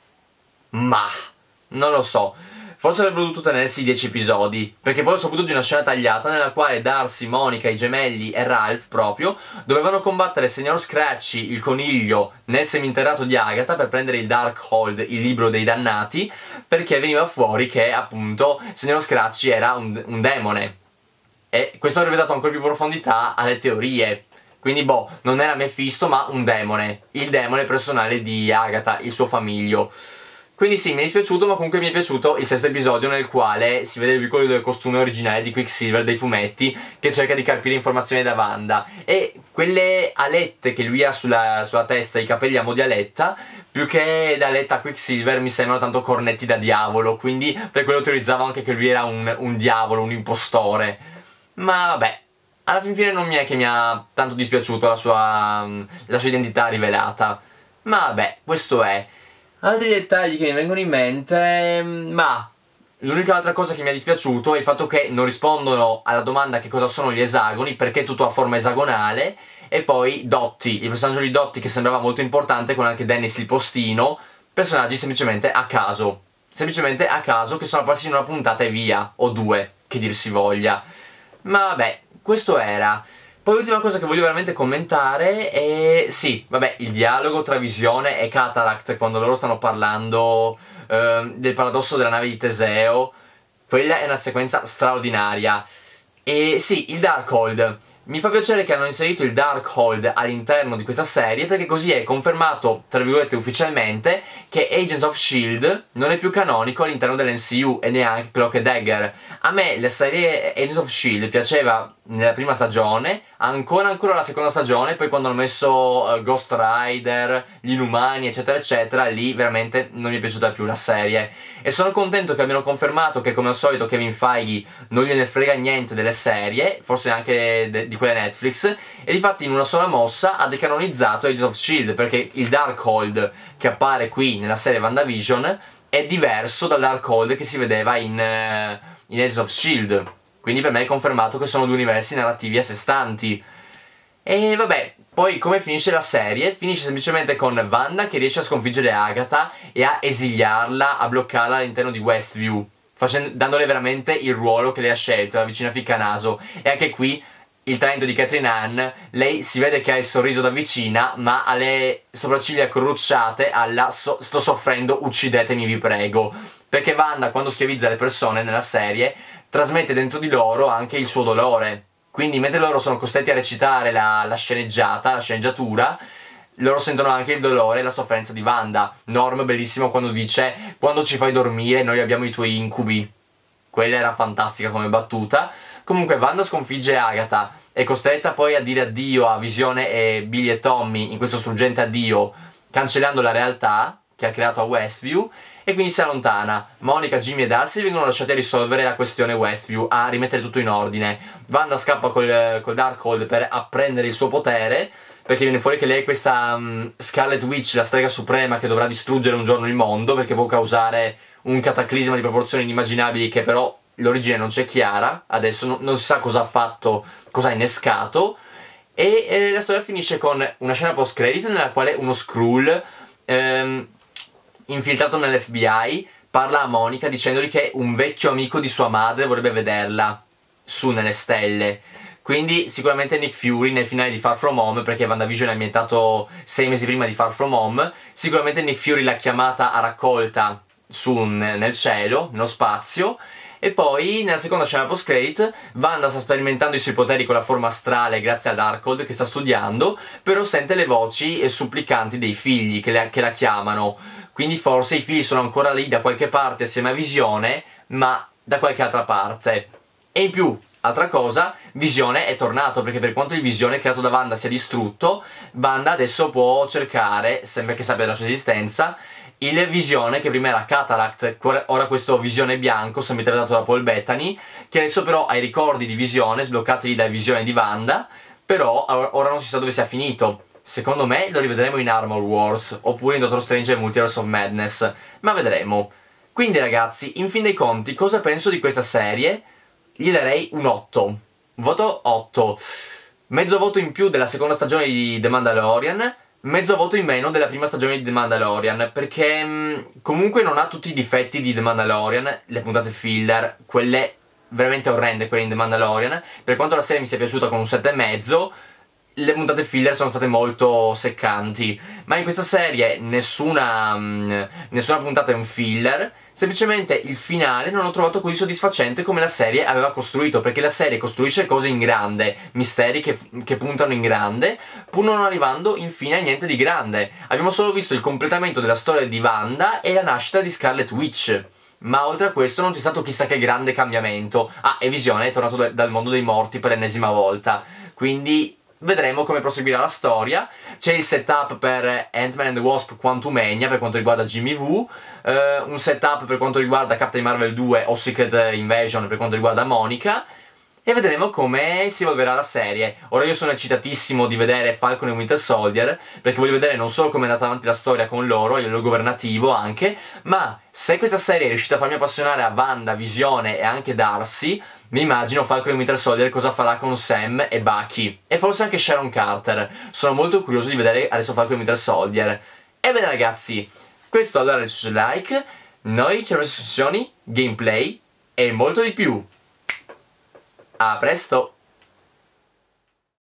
Ma... non lo so. Forse avrebbero dovuto tenersi dieci episodi, perché poi ho saputo di una scena tagliata nella quale Darcy, Monica, i gemelli e Ralph proprio dovevano combattere il signor Scratchy, il coniglio, nel seminterrato di Agatha per prendere il Darkhold, il libro dei dannati, perché veniva fuori che appunto il signor Scratchy era un, un demone. E questo avrebbe dato ancora più profondità alle teorie. Quindi boh, non era Mephisto ma un demone, il demone personale di Agatha, il suo famiglio. Quindi sì, mi è dispiaciuto, ma comunque mi è piaciuto il sesto episodio nel quale si vede lui con il costume originale di Quicksilver dei fumetti che cerca di carpire informazioni da Wanda. E quelle alette che lui ha sulla, sulla testa, i capelli a mo' di aletta, più che da aletta a Quicksilver mi sembrano tanto cornetti da diavolo, quindi per quello teorizzavo anche che lui era un, un diavolo, un impostore. Ma vabbè, alla fin fine non mi è che mi ha tanto dispiaciuto la sua, la sua identità rivelata. Ma vabbè, questo è. Altri dettagli che mi vengono in mente, ma l'unica altra cosa che mi è dispiaciuto è il fatto che non rispondono alla domanda che cosa sono gli esagoni, perché tutto ha forma esagonale, e poi Dottie, il personaggio di Dottie che sembrava molto importante con anche Dennis il postino, personaggi semplicemente a caso, semplicemente a caso che sono apparsi in una puntata e via, o due, che dir si voglia. Ma vabbè, questo era. Poi l'ultima cosa che voglio veramente commentare è, sì, vabbè, il dialogo tra Visione e Cataract quando loro stanno parlando eh, del paradosso della nave di Teseo. Quella è una sequenza straordinaria. E sì, il Darkhold. Mi fa piacere che hanno inserito il Darkhold all'interno di questa serie, perché così è confermato, tra virgolette, ufficialmente che Agents of Shield non è più canonico all'interno dell'M C U e neanche Cloak e Dagger. A me la serie Agents of Shield piaceva nella prima stagione, ancora ancora la seconda stagione, poi quando hanno messo uh, Ghost Rider, gli Inumani eccetera eccetera, lì veramente non mi è piaciuta più la serie. E sono contento che abbiano confermato che come al solito Kevin Feige non gliene frega niente delle serie, forse anche di quelle Netflix, e difatti in una sola mossa ha decanonizzato Agents of Shield, perché il Darkhold che appare qui nella serie WandaVision è diverso dal Darkhold che si vedeva in, uh, in Agents of Shield. Quindi per me è confermato che sono due universi narrativi a sé stanti. E vabbè, poi come finisce la serie? Finisce semplicemente con Wanda che riesce a sconfiggere Agatha e a esiliarla, a bloccarla all'interno di Westview, facendo, dandole veramente il ruolo che lei ha scelto, la vicina ficcanaso. E anche qui il talento di Catherine Hahn, lei si vede che ha il sorriso da vicina, ma ha le sopracciglia corrucciate alla so sto soffrendo, uccidetemi vi prego. Perché Wanda, quando schiavizza le persone nella serie, trasmette dentro di loro anche il suo dolore. Quindi mentre loro sono costretti a recitare la, la sceneggiata, la sceneggiatura, loro sentono anche il dolore e la sofferenza di Wanda. Norm bellissimo quando dice: quando ci fai dormire noi abbiamo i tuoi incubi. Quella era fantastica come battuta. Comunque Wanda sconfigge Agatha, è costretta poi a dire addio a Visione e Billy e Tommy in questo struggente addio, cancellando la realtà che ha creato a Westview, e quindi si allontana. Monica, Jimmy e Darcy vengono lasciati a risolvere la questione Westview, a rimettere tutto in ordine. Wanda scappa col, col Darkhold per apprendere il suo potere, perché viene fuori che lei è questa um, Scarlet Witch, la strega suprema che dovrà distruggere un giorno il mondo, perché può causare un cataclisma di proporzioni inimmaginabili che però l'origine non c'è chiara, adesso non, non si sa cosa ha fatto, cosa ha innescato. E eh, la storia finisce con una scena post credit nella quale uno Skrull ehm, infiltrato nell'F B I parla a Monica dicendogli che un vecchio amico di sua madre vorrebbe vederla su nelle stelle. Quindi sicuramente Nick Fury nel finale di Far From Home, perché WandaVision è ambientato sei mesi prima di Far From Home, sicuramente Nick Fury l'ha chiamata a raccolta su nel cielo, nello spazio. E poi nella seconda scena post credit Wanda sta sperimentando i suoi poteri con la forma astrale grazie al Darkhold che sta studiando, però sente le voci supplicanti dei figli che, le, che la chiamano. Quindi forse i figli sono ancora lì da qualche parte assieme a Visione, ma da qualche altra parte. E in più, altra cosa, Visione è tornato, perché per quanto il Visione creato da Wanda sia distrutto, Wanda adesso può cercare, sempre che sappia della sua esistenza, il Visione che prima era Cataract, ora questo Visione bianco, sempre interpretato da Paul Bettany, che adesso però ha i ricordi di Visione sbloccati dalla Visione di Wanda, però ora non si sa dove sia finito. Secondo me lo rivedremo in Armor Wars, oppure in Doctor Strange e Multiverse of Madness, ma vedremo. Quindi ragazzi, in fin dei conti, cosa penso di questa serie? Gli darei un otto. Voto otto. Mezzo voto in più della seconda stagione di The Mandalorian, mezzo voto in meno della prima stagione di The Mandalorian, perché mh, comunque non ha tutti i difetti di The Mandalorian, le puntate filler, quelle veramente orrende, quelle in The Mandalorian. Per quanto la serie mi sia piaciuta con un sette e mezzo, le puntate filler sono state molto seccanti, ma in questa serie nessuna, mh, nessuna puntata è un filler. Semplicemente il finale non ho trovato così soddisfacente come la serie aveva costruito, perché la serie costruisce cose in grande, misteri che, che puntano in grande, pur non arrivando infine a niente di grande. Abbiamo solo visto il completamento della storia di Wanda e la nascita di Scarlet Witch, ma oltre a questo non c'è stato chissà che grande cambiamento. Ah, e Visione è tornato da, dal mondo dei morti per l'ennesima volta, quindi vedremo come proseguirà la storia. C'è il setup per Ant-Man and the Wasp Quantumania per quanto riguarda Jimmy Woo, eh, un setup per quanto riguarda Captain Marvel due o Secret Invasion per quanto riguarda Monica, e vedremo come si evolverà la serie. Ora io sono eccitatissimo di vedere Falcon e Winter Soldier, perché voglio vedere non solo come è andata avanti la storia con loro, a livello governativo anche, ma se questa serie è riuscita a farmi appassionare a Wanda, Visione e anche Darcy, mi immagino Falcon e Winter Soldier cosa farà con Sam e Bucky, e forse anche Sharon Carter. Sono molto curioso di vedere adesso Falcon e Winter Soldier. Ebbene ragazzi, questo allora è il like, noi ci avremo recensioni, gameplay e molto di più. A presto!